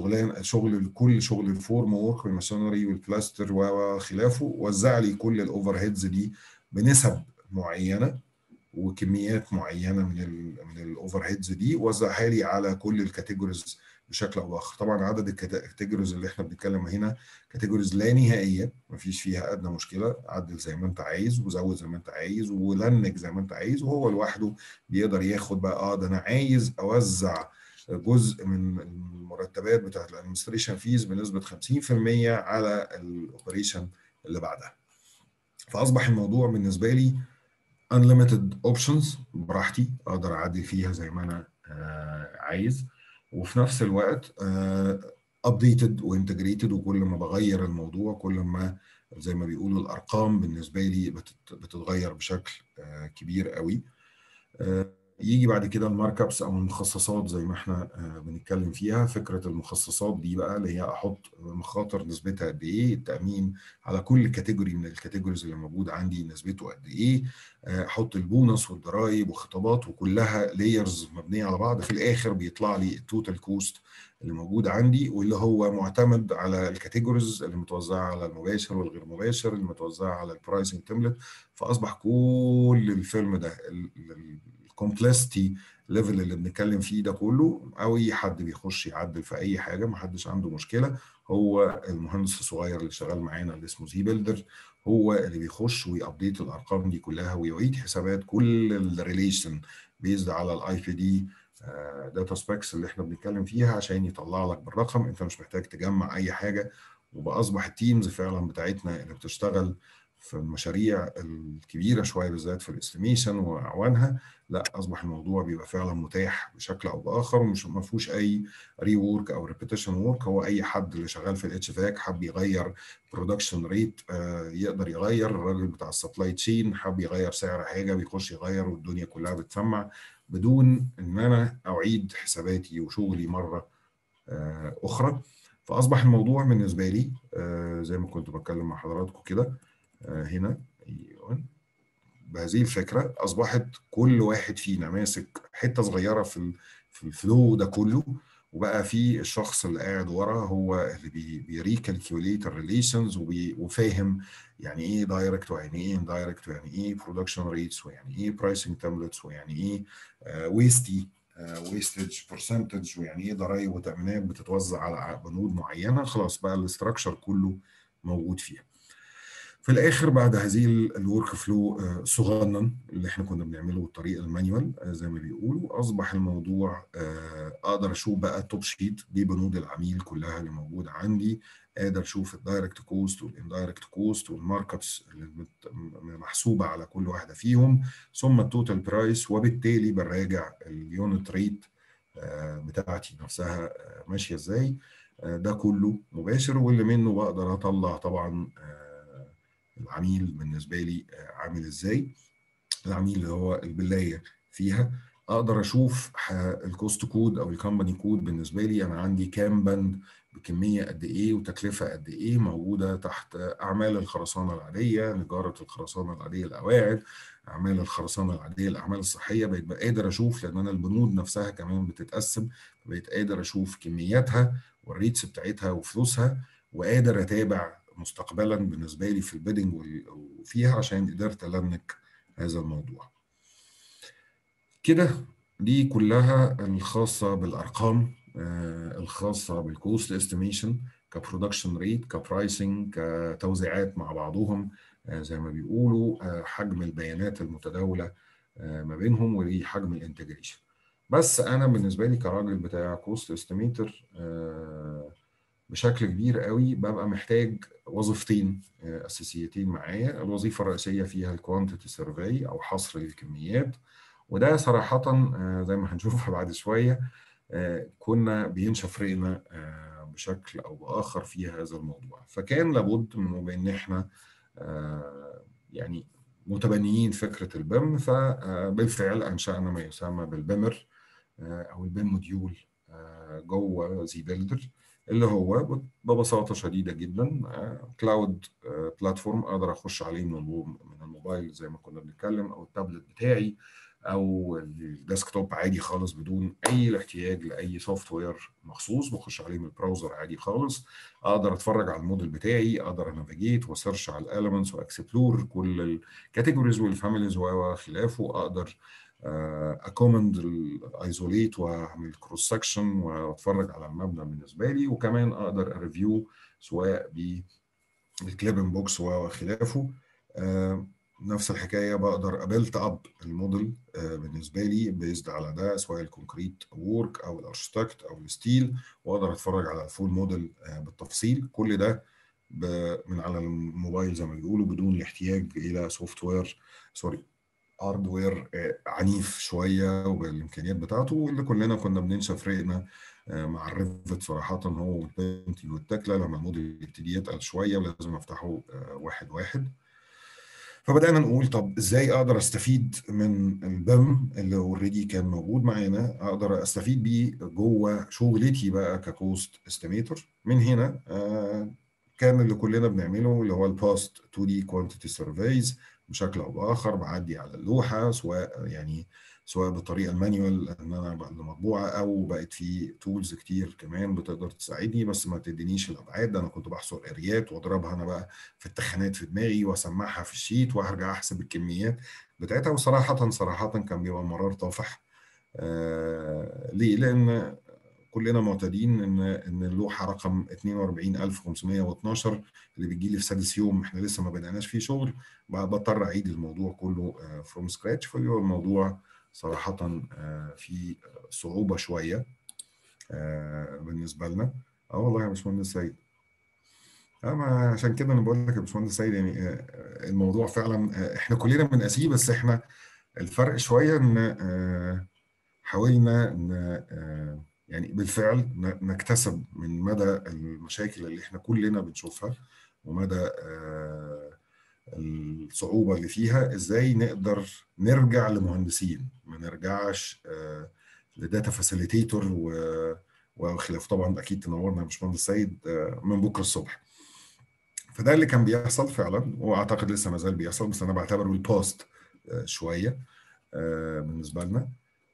Speaker 2: كل شغل الفورم وورك والماسونري والبلاستر وخلافه، وزع لي كل الاوفر هيدز دي بنسب معينه وكميات معينه من الاوفر هيدز دي، وزعها لي على كل الكاتيجوريز بشكل او باخر. طبعا عدد الكاتيجوريز اللي احنا بنتكلم هنا كاتيجوريز لا نهائيه، مفيش فيها ادنى مشكله، عدل زي ما انت عايز وزود زي ما انت عايز ولنك زي ما انت عايز، وهو لوحده بيقدر ياخد بقى ده انا عايز اوزع جزء من المرتبات بتاعت الادمنستريشن فيز بنسبه 50% على الاوبريشن اللي بعدها. فاصبح الموضوع بالنسبه لي unlimited options، براحتي اقدر اعدل فيها زي ما انا عايز، وفي نفس الوقت updated وانتجريتد، وكل ما بغير الموضوع كل ما زي ما بيقولوا الارقام بالنسبه لي بتتغير بشكل كبير قوي. يجي بعد كده المارك ابس او المخصصات زي ما احنا بنتكلم فيها. فكره المخصصات دي بقى اللي هي احط مخاطر نسبتها قد ايه، التامين على كل كاتيجوري من الكاتيجوريز اللي موجود عندي نسبته قد ايه، احط البونص والضرايب وخطابات، وكلها لايرز مبنيه على بعض. في الاخر بيطلع لي التوتال كوست اللي موجود عندي، واللي هو معتمد على الكاتيجوريز اللي متوزعه على المباشر والغير مباشر اللي متوزعه على البرايسنج تمبلت. فاصبح كل الفيلم ده الكومبلكسيتي ليفل اللي بنتكلم فيه ده كله، او اي حد بيخش يعدل في اي حاجه ما حدش عنده مشكله. هو المهندس الصغير اللي شغال معانا اللي اسمه زي بيلدر هو اللي بيخش ويابديت الارقام دي كلها ويعيد حسابات كل الريليشن بيزد على الاي بي دي داتا سبيكس اللي احنا بنتكلم فيها، عشان يطلع لك بالرقم. انت مش محتاج تجمع اي حاجه. وباصبح التيمز فعلا بتاعتنا اللي بتشتغل في المشاريع الكبيره شويه بالذات في الاستيميشن واعوانها، لا اصبح الموضوع بيبقى فعلا متاح بشكل او باخر، ومش ما فيهوش اي ري وورك او ريبيتيشن وورك. هو اي حد اللي شغال في الاتش فاك حب يغير برودكشن ريت يقدر يغير، الراجل بتاع السبلاي تشين حب يغير سعر حاجه بيخش يغير، والدنيا كلها بتسمع بدون ان انا اعيد حساباتي وشغلي مره اخرى. فاصبح الموضوع بالنسبه لي زي ما كنت بتكلم مع حضراتكم كده هنا بهذه الفكره. اصبحت كل واحد فينا ماسك حته صغيره في الفلو ده كله، وبقى في الشخص اللي قاعد ورا هو اللي بيريكالكيوليت الريليشنز وفاهم يعني ايه دايركت ويعني ايه اندايركت ويعني ايه برودكشن ريتس ويعني ايه برايسنج تمبلتس ويعني ايه ويستج برسنتج ويعني ايه ضرايب وتامينات بتتوزع على بنود معينه. خلاص بقى الاستراكشر كله موجود فيها. في الاخر بعد هذه الورك فلو صغنن اللي احنا كنا بنعمله بالطريقه المانيوال زي ما بيقولوا، اصبح الموضوع اقدر اشوف بقى التوب شيت دي بنود العميل كلها اللي موجوده عندي، قادر اشوف الدايركت كوست والاندايركت كوست والمارك ابس اللي محسوبه على كل واحده فيهم، ثم التوتال برايس، وبالتالي براجع اليونت ريت بتاعتي نفسها ماشيه ازاي. ده كله مباشر، واللي منه بقدر اطلع طبعا العميل بالنسبه لي عامل ازاي. العميل اللي هو البلايه فيها اقدر اشوف الكوست كود او الكمباني كود بالنسبه لي انا عندي كام بند بكميه قد ايه وتكلفه قد ايه موجوده تحت اعمال الخرسانه العاديه، نجاره الخرسانه العاديه، القواعد، اعمال الخرسانه العاديه، الاعمال الصحيه. بقيت قادر اشوف لان انا البنود نفسها كمان بتتقسم، بقيت قادر اشوف كمياتها والريتس بتاعتها وفلوسها، وقادر اتابع مستقبلا بالنسبه لي في البيدنج وفيها، عشان قدرت ألنك هذا الموضوع كده. دي كلها الخاصه بالارقام، الخاصه بالكوست استيميشن، كبرودكشن ريت، كبرايسنج، كتوزيعات مع بعضهم، زي ما بيقولوا، حجم البيانات المتداوله ما بينهم، ودي حجم الانتجريشن. بس انا بالنسبه لي كراجل بتاع كوست استيميتر بشكل كبير قوي ببقى محتاج وظيفتين اساسيتين معايا. الوظيفه الرئيسيه فيها الكوانتيتي سيرفي او حصر الكميات، وده صراحه زي ما هنشوفها بعد شويه كنا بينشف رأينا بشكل او باخر في هذا الموضوع. فكان لابد من ان احنا يعني متبنيين فكره البيم، فبالفعل انشانا ما يسمى بالبيمر او البيم موديول جوه زي بيلدر، اللي هو ببساطه شديده جدا كلاود بلاتفورم اقدر اخش عليه من الموبايل زي ما كنا بنتكلم، او التابلت بتاعي، او الديسكتوب عادي خالص بدون اي احتياج لاي سوفت وير مخصوص. بخش عليه من البراوزر عادي خالص، اقدر اتفرج على الموديل بتاعي، اقدر انافيجيت وسيرش على الاليمنتس واكسبلور كل الكاتيجوريز والفاميليز وخلافه. اقدر اكومند الايزوليت واعمل كروس سكشن واتفرج على المبنى بالنسبه لي، وكمان اقدر اريفيو سواء بالكليبن بوكس وخلافه. نفس الحكايه بقدر ابيلت اب الموديل بالنسبه لي بيزد على ده، سواء الكونكريت وورك او الارشتكت او الستيل، واقدر اتفرج على الفول موديل بالتفصيل. كل ده من على الموبايل زي ما بيقولوا، بدون الاحتياج الى سوفت وير هاردوير عنيف شويه وبالامكانيات بتاعته، واللي كلنا كنا بننشف رقنا مع الريفت صراحه، هو والبنتي والتكله لما الموديل يبتدي يتقل شويه ولازم افتحه واحد واحد. فبدانا نقول طب ازاي اقدر استفيد من البيم اللي اوريدي كان موجود معانا، اقدر استفيد بيه جوه شغلتي بقى ككوست استيميتور. من هنا كان اللي كلنا بنعمله اللي هو الباست 2 دي كوانتيتي سيرفيز بشكل او باخر، بعدي على اللوحه سواء بالطريقه المانيوال ان انا بقى مطبوعه، او بقت في تولز كتير كمان بتقدر تساعدني بس ما تدينيش الابعاد. انا كنت بحصر اريات واضربها انا بقى في التخانات في دماغي واسمعها في الشيت وهرجع احسب الكميات بتاعتها، وصراحه كان بيبقى مرار طافح. ليه؟ لان كلنا معتادين ان اللوحه رقم 42512 اللي بتجي لي في سادس يوم احنا لسه ما بدأناش فيه شغل، بضطر اعيد الموضوع كله فروم سكراتش. فبيبقى الموضوع صراحه في صعوبه شويه بالنسبه لنا. والله يا باشمهندس سيد، ما عشان كده انا بقول لك يا باشمهندس سيد، يعني الموضوع فعلا احنا كلنا بنقاسيه، بس احنا الفرق شويه ان حاولنا ان يعني بالفعل نكتسب من مدى المشاكل اللي احنا كلنا بنشوفها ومدى الصعوبة اللي فيها، ازاي نقدر نرجع لمهندسين، ما نرجعش لداتا فاسيليتيتور وخلاف. طبعا اكيد تنورنا يا باشمهندس سيد من بكره الصبح. فده اللي كان بيحصل فعلا، واعتقد لسه ما زال بيحصل، بس انا بعتبره البوست شويه بالنسبه لنا.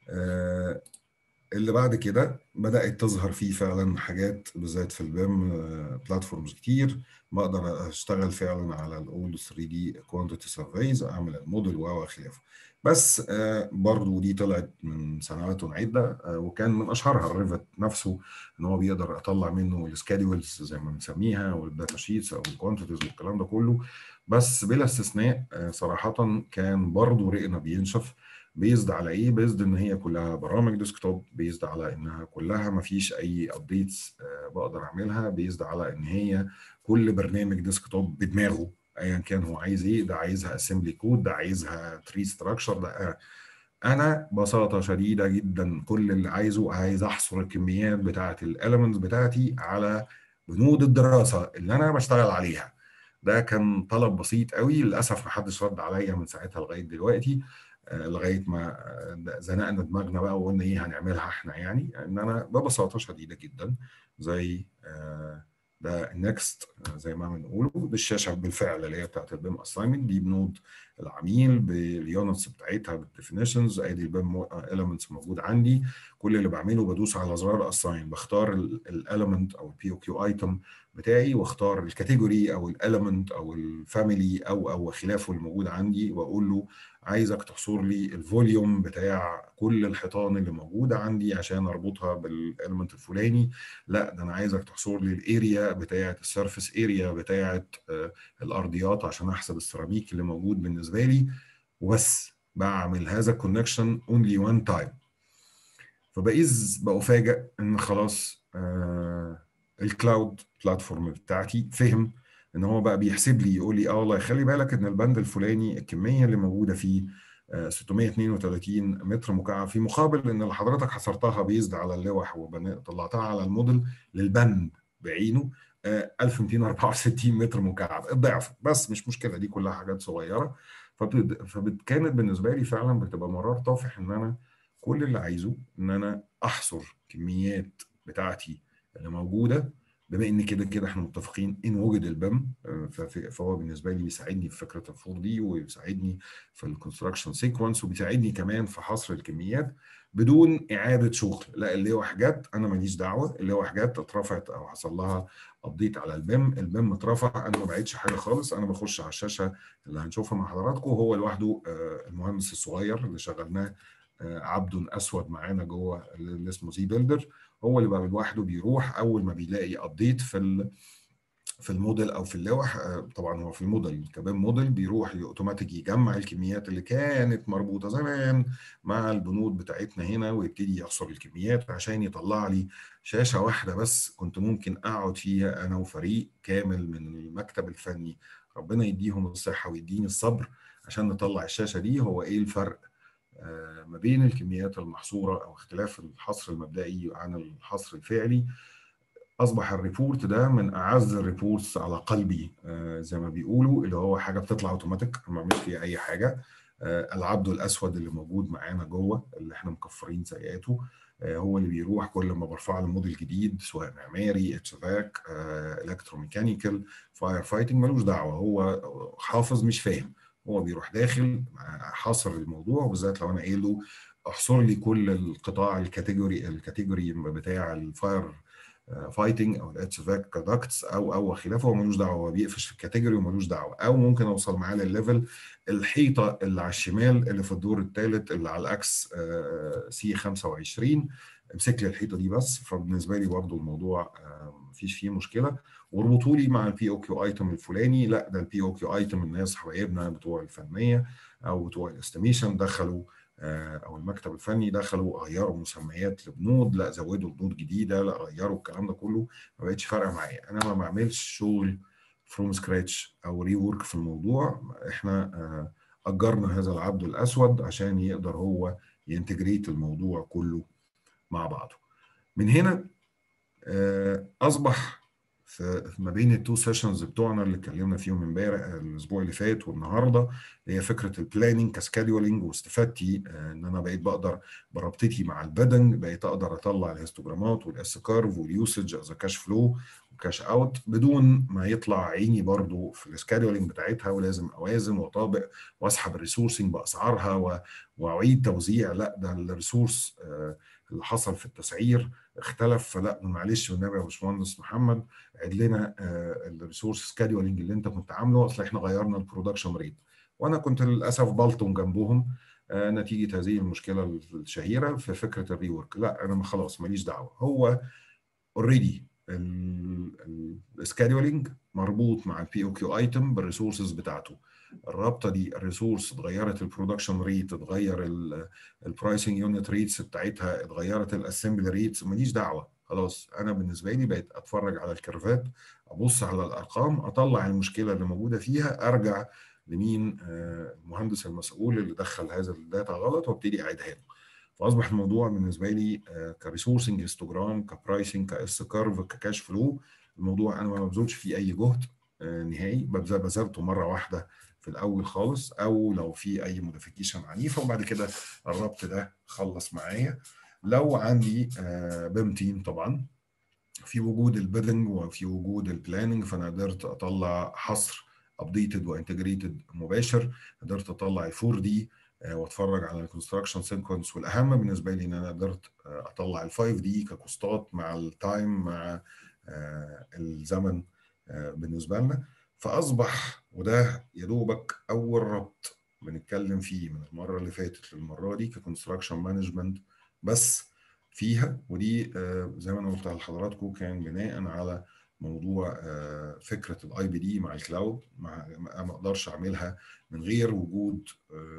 Speaker 2: اللي بعد كده بدأت تظهر فيه فعلا حاجات بالذات في البيم بلاتفورمز كتير، بقدر اشتغل فعلا على الاولد 3 دي كوانتيتي سيرفيز، اعمل الموديل وخلافه. بس برضو دي طلعت من سنوات عده، وكان من اشهرها الريفت نفسه، ان هو بيقدر اطلع منه السكادولز زي ما بنسميها والداتا شيتس او الكوانتيتيز والكلام ده كله. بس بلا استثناء صراحه كان برضو رقنا بينشف. بيزد على ايه؟ بيزد ان هي كلها برامج ديسكتوب، بيزد على انها كلها ما فيش اي ابديتس بقدر اعملها، بيزد على ان هي كل برنامج ديسكتوب بدماغه ايا كان هو عايز ايه، ده عايزها اسمبلي كود، ده عايزها تري ستراكشر، ده انا ببساطه شديده جدا كل اللي عايز احصر الكميات بتاعه الاليمنتس بتاعتي على بنود الدراسه اللي انا بشتغل عليها. ده كان طلب بسيط قوي، للاسف ما حدش رد عليا من ساعتها لغايه دلوقتي، لغايه ما زنقنا دماغنا بقى وقلنا ايه هنعملها احنا. يعني ان انا ببساطه شديده جدا زي ده النكست زي ما بنقوله. بالشاشه بالفعل اللي هي بتاعت البيم اساينمنت دي بنود العميل باليونتس بتاعتها بالديفينيشنز. ادي البيم اليمنتس موجود عندي. كل اللي بعمله بدوس على زرار اساين، بختار الاليمنت او البي او كيو ايتم بتاعي، واختار الكاتيجوري او الاليمنت او الفاميلي او خلافه الموجود عندي، واقول له عايزك تحصر لي الفوليوم بتاع كل الحيطان اللي موجوده عندي عشان اربطها بالاليمنت الفلاني. لا ده انا عايزك تحصر لي الاريا بتاعه السيرفيس اريا بتاعه الارضيات عشان احسب السيراميك اللي موجود بالنسبه لي. وبس بعمل هذا الكونكشن اونلي وان تايم. بأفاجئ ان خلاص الكلاود بلاتفورم بتاعتي فهم ان هو بقى بيحسب لي، يقول لي والله خلي بالك ان البند الفلاني الكميه اللي موجوده فيه 632 متر مكعب، في مقابل ان اللي حضرتك حصرتها بيزد على اللوح وطلعتها على الموديل للبند بعينه 1264 متر مكعب، الضعف. بس مش مشكله، دي كلها حاجات صغيره. فكانت بالنسبه لي فعلا بتبقى مرار طافح ان انا كل اللي عايزه ان انا احصر كميات بتاعتي اللي موجوده، بما ان كده كده احنا متفقين ان وجد البيم. فهو بالنسبه لي بيساعدني في فكره الفور دي، وبيساعدني في الكونستراكشن سيكونس، وبيساعدني كمان في حصر الكميات بدون اعاده شغل. لا اللوح جت انا ماليش دعوه، اللوح جت اترفعت او حصل لها ابديت على البيم اترفع، انا ما بعيدش حاجه خالص. انا بخش على الشاشه اللي هنشوفها مع حضراتكم، هو لوحده المهندس الصغير اللي شغلناه عبد اسود معانا جوه اللي اسمه زي بيلدر، هو اللي بقى لوحده بيروح اول ما بيلاقي ابديت في الموديل او في اللوح. طبعا هو في الموديل كمان موديل بيروح اوتوماتيك يجمع الكميات اللي كانت مربوطه زمان مع البنود بتاعتنا هنا، ويبتدي يحصر الكميات عشان يطلع لي شاشه واحده بس كنت ممكن اقعد فيها انا وفريق كامل من المكتب الفني، ربنا يديهم الصحه ويديني الصبر عشان نطلع الشاشه دي. هو ايه الفرق ما بين الكميات المحصورة أو اختلاف الحصر المبدئي عن الحصر الفعلي؟ أصبح الريبورت ده من أعز الريبورتس على قلبي زي ما بيقولوا، اللي هو حاجة بتطلع أوتوماتيك ما بعملش فيها أي حاجة. العبد الأسود اللي موجود معانا جوه اللي احنا مكفرين سيئاته هو اللي بيروح كل ما برفع له موديل جديد، سواء معماري، اتشفاك، الكتروميكانيكال، فاير فايتنج، ملوش دعوة، هو حافظ مش فاهم. هو بيروح داخل حاصر الموضوع، وبالذات لو انا قايل له احصر لي كل القطاع الكاتيجوري بتاع الفاير فايتنج او الاتش فاك كادكتس او خلافه، هو ملوش دعوه، هو بيقفش في الكاتيجوري وملوش دعوه. او ممكن اوصل معاه للليفل الحيطه اللي على الشمال اللي في الدور الثالث اللي على الاكس سي 25، امسك لي الحيطه دي بس. فبالنسبه لي برضه الموضوع مفيش فيه مشكله. واربطوا لي مع البي او كيو ايتم الفلاني، لا ده البي او كيو ايتم الناس حبايبنا بتوع الفنيه او بتوع الاستيميشن دخلوا او المكتب الفني دخلوا غيروا مسميات لبنود، لا زودوا بنود جديده، لا غيروا الكلام ده كله، ما بقتش فارقه معايا. انا ما بعملش شغل فروم سكراتش او ري وورك في الموضوع. احنا اجرنا هذا العبد الاسود عشان يقدر هو ينتجريت الموضوع كله مع بعضه. من هنا اصبح في ما بين التو سيشنز بتوعنا اللي اتكلمنا فيهم امبارح الاسبوع اللي فات والنهارده، هي فكره البلاننج كسكادولينج، واستفادتي ان انا بقيت بقدر بربطتي مع البدن بقيت اقدر اطلع الهيستوجرامات والاس كارف واليوسج از كاش فلو وكاش اوت بدون ما يطلع عيني برضو في السكادولينج بتاعتها، ولازم اوازن واطابق واسحب الريسورسنج باسعارها واعيد توزيع. لا ده الريسورس اللي حصل في التسعير اختلف، فلا معلش والنبي يا باشمهندس محمد عيد لنا الريسورس سكادولينج اللي انت كنت عامله، اصل احنا غيرنا البرودكشن ريت. وانا كنت للاسف بلطم جنبهم نتيجه هذه المشكله الشهيره في فكره الريورك. لا انا خلاص ماليش دعوه، هو اوريدي السكادولينج مربوط مع البي او كيو ايتم بالريسورسز بتاعته. الرابطه دي الريسورس اتغيرت، البرودكشن ريت اتغير، البرايسنج يونت ريتس بتاعتها اتغيرت، الاسمبلي ريتس، ماليش دعوه. خلاص انا بالنسبه لي بقيت اتفرج على الكيرفات، ابص على الارقام، اطلع المشكله اللي موجوده فيها، ارجع لمين المهندس المسؤول اللي دخل هذا الداتا غلط وابتدي اعيدها له. فاصبح الموضوع بالنسبه لي كريسورسنج هيستوجرام كبرايسنج كاس كارف ككاش فلو، الموضوع انا ما ببذلش فيه اي جهد نهائي، بذلته مره واحده في الاول خالص، او لو في اي موديفيكيشن عنيفه، وبعد كده الربط ده خلص معايا. لو عندي بيم تيم طبعا في وجود البيدنج وفي وجود البلاننج، فانا قدرت اطلع حصر ابديتد وانتجريتد مباشر، قدرت اطلع ال 4 دي واتفرج على الكونستراكشن سيكونس، والاهم بالنسبه لي ان انا قدرت اطلع ال 5 دي ككوستات مع التايم مع الزمن بالنسبه لنا. فاصبح وده يا دوبك اول ربط بنتكلم فيه من المره اللي فاتت للمره دي ككونستراكشن مانجمنت بس فيها. ودي زي ما انا قلت لحضراتكم كان بناء على موضوع فكره الاي بي دي مع الكلاود. ما اقدرش اعملها من غير وجود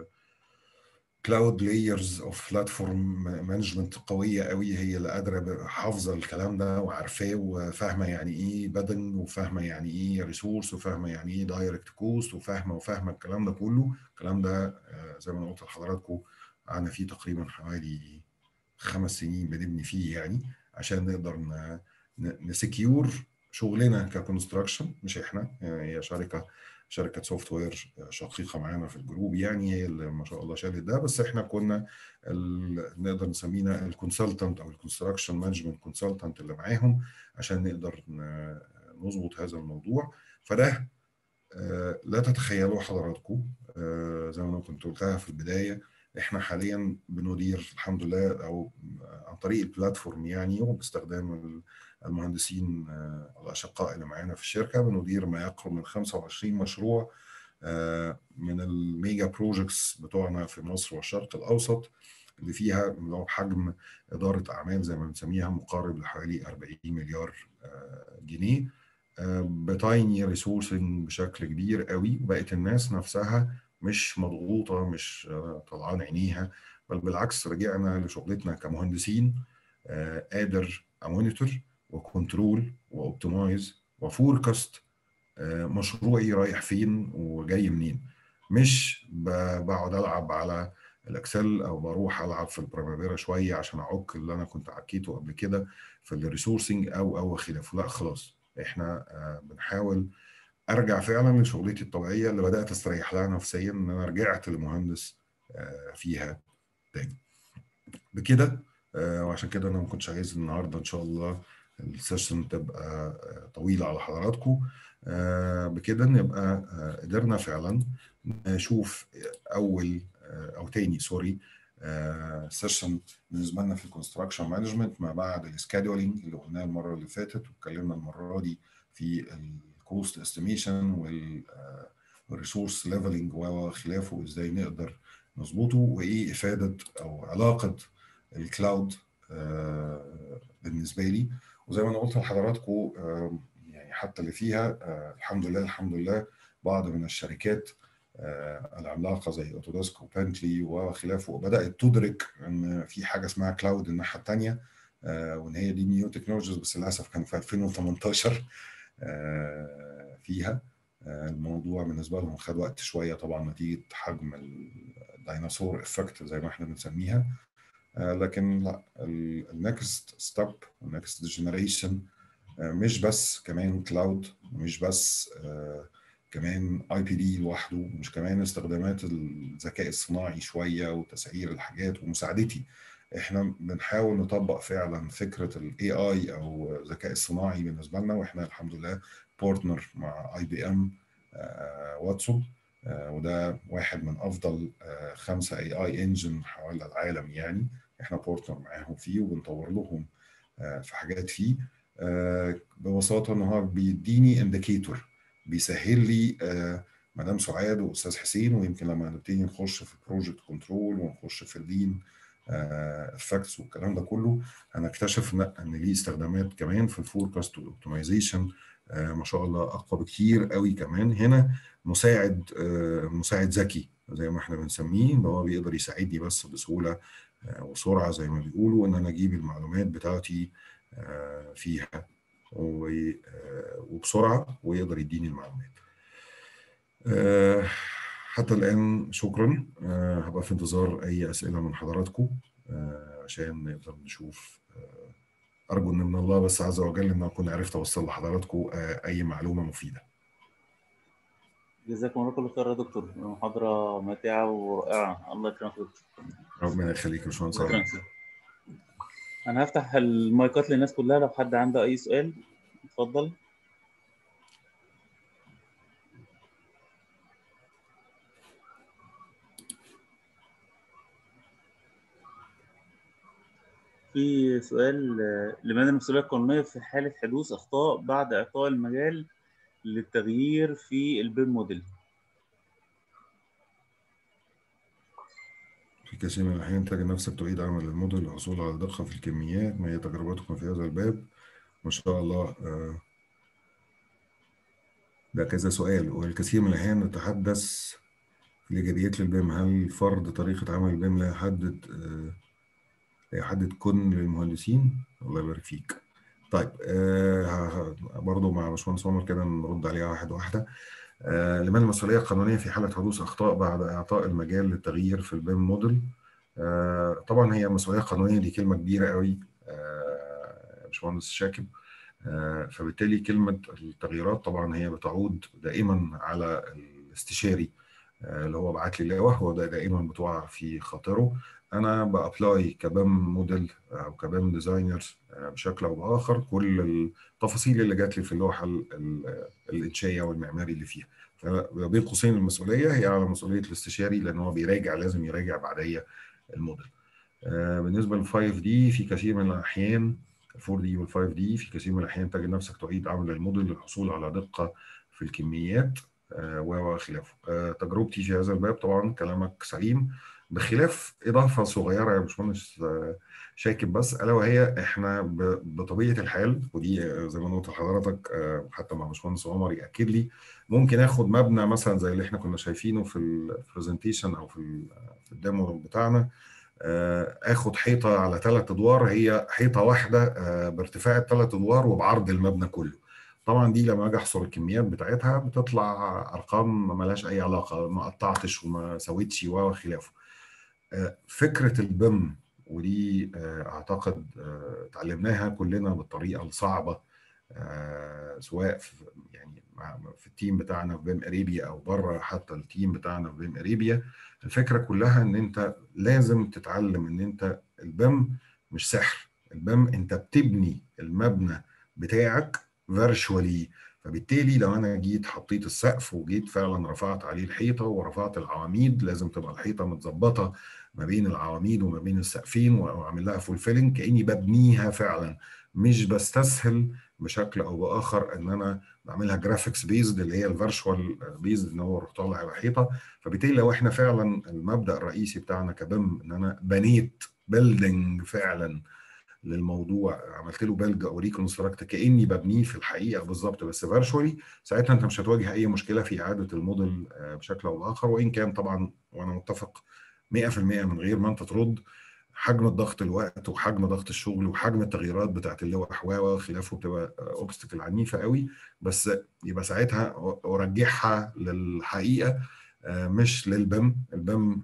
Speaker 2: كلاود لايرز اوف بلاتفورم مانجمنت قويه قوي، هي اللي قادره حافظه الكلام ده وعارفاه وفاهمه يعني ايه بدن، وفاهمه يعني ايه ريسورس، وفاهمه يعني ايه دايركت كوست، وفاهمه الكلام ده كله. الكلام ده زي ما انا قلت لحضراتكم قعدنا فيه تقريبا حوالي 5 سنين بنبني فيه، يعني عشان نقدر نسكيور شغلنا ككونستراكشن. مش احنا، يعني هي شركه سوفت وير شقيقه معانا في الجروب، يعني هي اللي ما شاء الله شالت ده، بس احنا كنا نقدر نسمينا الكونسلتنت او الكونستراكشن مانجمنت كونسلتنت اللي معاهم عشان نقدر نظبط هذا الموضوع. فده لا تتخيلوا حضراتكم، زي ما انا كنت قلتها في البدايه، احنا حاليا بندير الحمد لله او عن طريق البلاتفورم يعني، وباستخدام المهندسين الاشقاء اللي معانا في الشركه، بندير ما يقرب من 25 مشروع من الميجا بروجكتس بتوعنا في مصر والشرق الاوسط، اللي فيها لو حجم اداره اعمال زي ما بنسميها مقارب لحوالي 40 مليار جنيه، بتايني ريسورسنج بشكل كبير قوي. بقت الناس نفسها مش مضغوطه، مش طلعان عينيها، بل بالعكس رجعنا لشغلتنا كمهندسين قادر امونيتور وكنترول واوبتمايز وفوركاست مشروعي رايح فين وجاي منين. مش بقعد العب على الاكسل او بروح العب في البرامافيرا شويه عشان اعك اللي انا كنت عكيته قبل كده في الريسورسنج او خلافه. لا خلاص، احنا بنحاول ارجع فعلا لشغلتي الطبيعيه اللي بدات استريح لها نفسيا، ان انا رجعت لمهندس فيها تاني بكده. وعشان كده انا ما كنتش عايز النهارده ان شاء الله السيشن تبقى طويله على حضراتكم. بكده نبقى قدرنا فعلا نشوف اول او تاني سوري سيشن بالنسبه لنا في الكونستراكشن مانجمنت ما بعد السكادولينج اللي قلناه المره اللي فاتت، واتكلمنا المره دي في الكوست استيميشن والريسورس ليفلنج وخلافه، وازاي نقدر نظبطه، وايه افاده او علاقه الكلاود بالنسبه لي. وزي ما انا قلت لحضراتكم يعني حتى اللي فيها الحمد لله بعض من الشركات العملاقه زي اوتوديسك وبنتلي وخلافه بدات تدرك ان في حاجه اسمها كلاود الناحيه الثانيه، وان هي دي نيو تكنولوجيز، بس للاسف كان في 2018 فيها. الموضوع بالنسبه لهم خد وقت شويه طبعا نتيجه حجم الديناصور افكت زي ما احنا بنسميها. لكن لا، النكست ستيب النكست جنريشن مش بس كمان كلاود، مش بس كمان اي بي دي لوحده، مش كمان استخدامات الذكاء الصناعي شويه وتسعير الحاجات ومساعدتي. احنا بنحاول نطبق فعلا فكره الاي اي او الذكاء الصناعي بالنسبه لنا، واحنا الحمد لله بارتنر مع اي بي ام واتسون، وده واحد من افضل 5 اي اي انجن حول العالم، يعني احنا بارتنر معاهم فيه وبنطور لهم في حاجات فيه. ببساطه ان هو بيديني انديكيتور بيسهل لي مدام سعاد واستاذ حسين، ويمكن لما نبتدي نخش في البروجكت كنترول ونخش في اللين افكتس والكلام ده كله، هنكتشف ان ليه استخدامات كمان في الفوركاست والاوبتمايزيشن ما شاء الله اقوى بكتير قوي. كمان هنا مساعد ذكي زي ما احنا بنسميه، ان هو بيقدر يساعدني بس بسهوله وسرعه زي ما بيقولوا، ان انا اجيب المعلومات بتاعتي فيها وبسرعه، ويقدر يديني المعلومات. حتى الان شكرا. هبقى في انتظار اي اسئله من حضراتكم عشان نقدر نشوف. ارجو ان من الله بس عز وجل ان اكون عرفت اوصل لحضراتكم اي معلومه مفيده.
Speaker 1: جزاكم الله كل خير يا دكتور، محاضرة ماتعة ورائعة. الله يكرمك يا دكتور.
Speaker 2: ربنا يخليك يا باشمهندس.
Speaker 1: شكرا. انا هفتح المايكات للناس كلها، لو حد عنده اي سؤال اتفضل. في سؤال لمن المسؤولية القانونية في حالة حدوث أخطاء بعد إعطاء المجال للتغيير في البيم موديل؟
Speaker 2: في كثير من الأحيان تجد نفسك تعيد عمل الموديل للحصول على دقة في الكميات. ما هي تجربتكم في هذا الباب؟ ما شاء الله. ده كذا سؤال. والكثير من الأحيان نتحدث في الإيجابيات للبيم. هل فرض طريقة عمل البيم لا يحدد كن للمهندسين؟ الله يبارك فيك. طيب برضو مع باشمهندس عمر كده نرد عليها واحدة واحدة. لمن المسؤولية القانونية في حالة حدوث أخطاء بعد إعطاء المجال للتغيير في البيم موديل؟ طبعا هي مسؤولية قانونية، دي كلمة كبيرة قوي باشمهندس شاكب. فبالتالي كلمة التغييرات طبعا هي بتعود دائما على الاستشاري اللي هو بعت لي اللوح، هو ده دائما بتوقع في خاطره. انا بابلاي كبام موديل او كبام ديزاينر بشكل او باخر كل التفاصيل اللي جات لي في اللوحه الانشائيه والمعماري اللي فيها. فبين قوسين المسؤوليه هي على مسؤوليه الاستشاري، لان هو بيراجع، لازم يراجع بعديه الموديل. بالنسبه لل 5 دي في كثير من الاحيان، 4 دي وال 5 دي في كثير من الاحيان تجد نفسك تعيد عمل الموديل للحصول على دقه في الكميات وخلافه. تجربتي في هذا الباب طبعا كلامك سليم، بخلاف اضافه صغيره يا باشمهندس شاكب بس، الا وهي احنا بطبيعه الحال، ودي زي ما قلت لحضرتك حتى مع باشمهندس عمر ياكد لي، ممكن اخد مبنى مثلا زي اللي احنا كنا شايفينه في البرزنتيشن او في الديمو بتاعنا، اخد حيطه على 3 ادوار، هي حيطه واحده بارتفاع ال3 ادوار وبعرض المبنى كله. طبعا دي لما اجي احصر الكميات بتاعتها بتطلع ارقام مالهاش اي علاقه، ما قطعتش وما سويتش وخلافه. فكره البيم، ودي اعتقد اتعلمناها كلنا بالطريقه الصعبه، سواء يعني في التيم بتاعنا في بيم اريبيا او بره حتى التيم بتاعنا في بيم اريبيا. الفكره كلها ان انت لازم تتعلم ان انت البيم مش سحر. البيم انت بتبني المبنى بتاعك فيرشوالي. فبالتالي لو انا جيت حطيت السقف وجيت فعلا رفعت عليه الحيطه ورفعت العواميد، لازم تبقى الحيطه متظبطه ما بين العواميد وما بين السقفين، واعمل لها فول فيلنج كاني ببنيها فعلا، مش بستسهل بشكل او باخر ان انا بعملها جرافيكس بيزد اللي هي الفيرشوال بيزد ان هو اروح طالع على حيطه. فبالتالي لو احنا فعلا المبدا الرئيسي بتاعنا كبم ان انا بنيت بيلدينج فعلا للموضوع، عملت له بيلد او ريكونستراكت كاني ببنيه في الحقيقه بالظبط بس فيرشوالي، ساعتها انت مش هتواجه اي مشكله في اعاده الموديل بشكل او باخر. وان كان طبعا وانا متفق 100% من غير ما انت ترد، حجم الضغط الوقت وحجم ضغط الشغل وحجم التغييرات بتاعت اللوح وخلافه بتبقى اوبستكل عنيفه قوي، بس يبقى ساعتها ارجعها للحقيقه مش للبم. البم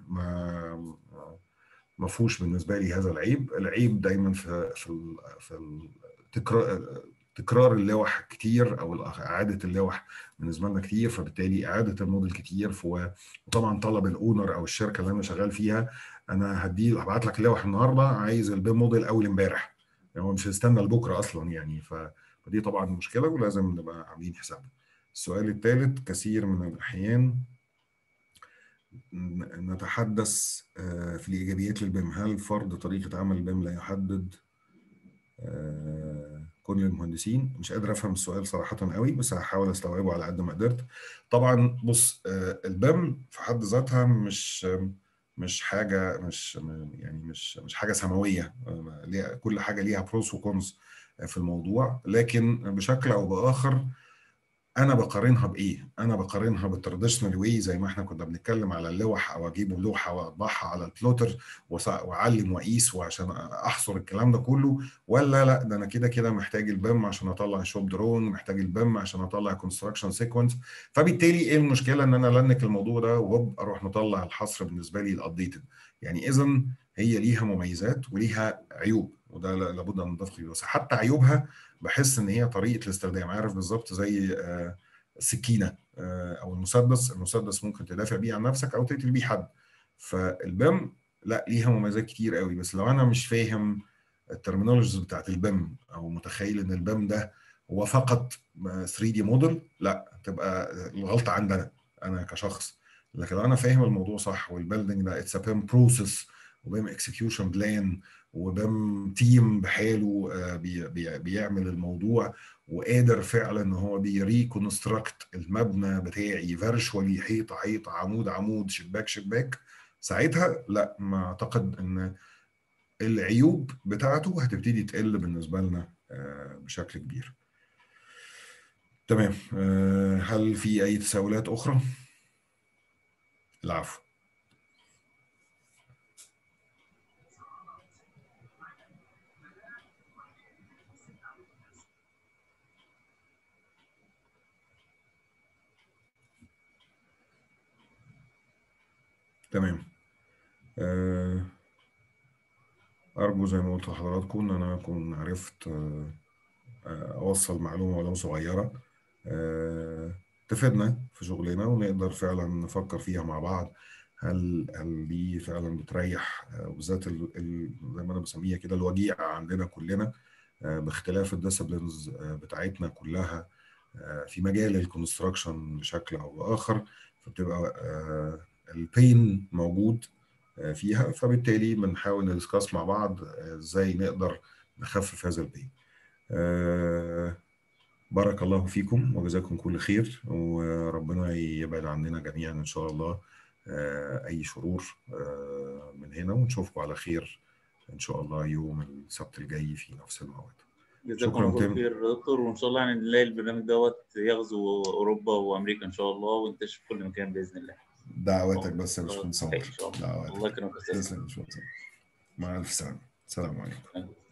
Speaker 2: ما فيهوش بالنسبه لي هذا العيب. العيب دايما في تكرار اللوح كتير او اعاده اللوح بالنسبه لنا كتير، فبالتالي اعاده الموديل كتير. وطبعا طلب الاونر او الشركه اللي انا شغال فيها، انا هبعت لك اللوح النهارده، عايز البيم موديل اول امبارح، يعني هو مش هيستنى لبكره اصلا يعني. فدي طبعا مشكله ولازم نبقى عاملين حسابها. السؤال الثالث، كثير من الاحيان نتحدث في الإيجابيات للبيم. هل فرض طريقة عمل البيم لا يحدد كل المهندسين؟ مش قادر أفهم السؤال صراحة قوي، بس هحاول أستوعبه على قد ما قدرت. طبعا بص، البيم في حد ذاتها مش حاجة، مش حاجة سماوية. كل حاجة ليها بروس وكونز في الموضوع، لكن بشكل أو بآخر انا بقارنها بايه؟ انا بقارنها بالتراديشنال واي، زي ما احنا كنا بنتكلم على اللوح، او اجيب لوحه واطبعها على البلوتر واعلم واقيس وعشان احصر الكلام ده كله، ولا لا ده انا كده كده محتاج البيم عشان اطلع شوب درون، محتاج البيم عشان اطلع كونستراكشن سيكونس. فبالتالي ايه المشكله ان انا لنك الموضوع ده وهوب اروح مطلع الحصر بالنسبه لي الابديتد؟ يعني اذا هي ليها مميزات وليها عيوب، وده لابد ان نتفق فيه. بس حتى عيوبها بحس ان هي طريقه الاستخدام، عارف بالظبط زي السكينه او المسدس ممكن تدافع بيه عن نفسك او تقتل بيه حد. فالبم لا، ليها مميزات كتير قوي، بس لو انا مش فاهم الترمينولوجيز بتاعت البيم، او متخيل ان البيم ده هو فقط 3 دي موديل، لا، تبقى الغلطه عندنا انا كشخص. لكن لو انا فاهم الموضوع صح، والبيلدنج ده اتس بيم بروسيس وبيم اكسكيوشن بلان وبيم تيم بحاله بيعمل الموضوع، وقادر فعلا ان هو بيريكونستراكت المبنى بتاعي فيرشوالي، حيطه حيطه، عمود عمود، شباك شباك، ساعتها لا، ما اعتقد ان العيوب بتاعته هتبتدي تقل بالنسبه لنا بشكل كبير. تمام. هل في اي تساؤلات اخرى؟ العفو. تمام. أرجو زي ما قلت لحضراتكم إن أنا أكون عرفت أوصل معلومة ولو صغيرة تفيدنا في شغلنا، ونقدر فعلا نفكر فيها مع بعض. هل دي فعلا بتريح، وبالذات زي ما أنا بسميها كده الوجيعة عندنا كلنا، باختلاف الديسبلينز بتاعتنا كلها في مجال الكونستراكشن بشكل أو بآخر، فبتبقى البين موجود فيها، فبالتالي بنحاول ندسكاس مع بعض ازاي نقدر نخفف هذا البين. بارك الله فيكم وجزاكم كل خير، وربنا يبعد عننا جميعا ان شاء الله اي شرور من هنا، ونشوفكم على خير ان شاء الله يوم السبت الجاي في نفس الموعد.
Speaker 1: جزاكم الله كل خير يا دكتور، وان شاء الله يعني نلاقي البرنامج دوت يغزو اوروبا وامريكا ان شاء الله، وينتشر في كل مكان باذن الله.
Speaker 2: دعواتك بس يا باشمهندس
Speaker 1: ان شاء الله. الله
Speaker 2: دعواتك.
Speaker 1: يكرمك يا استاذ.
Speaker 2: تسلم يا باشمهندس. مع الف سلامه. السلام عليكم.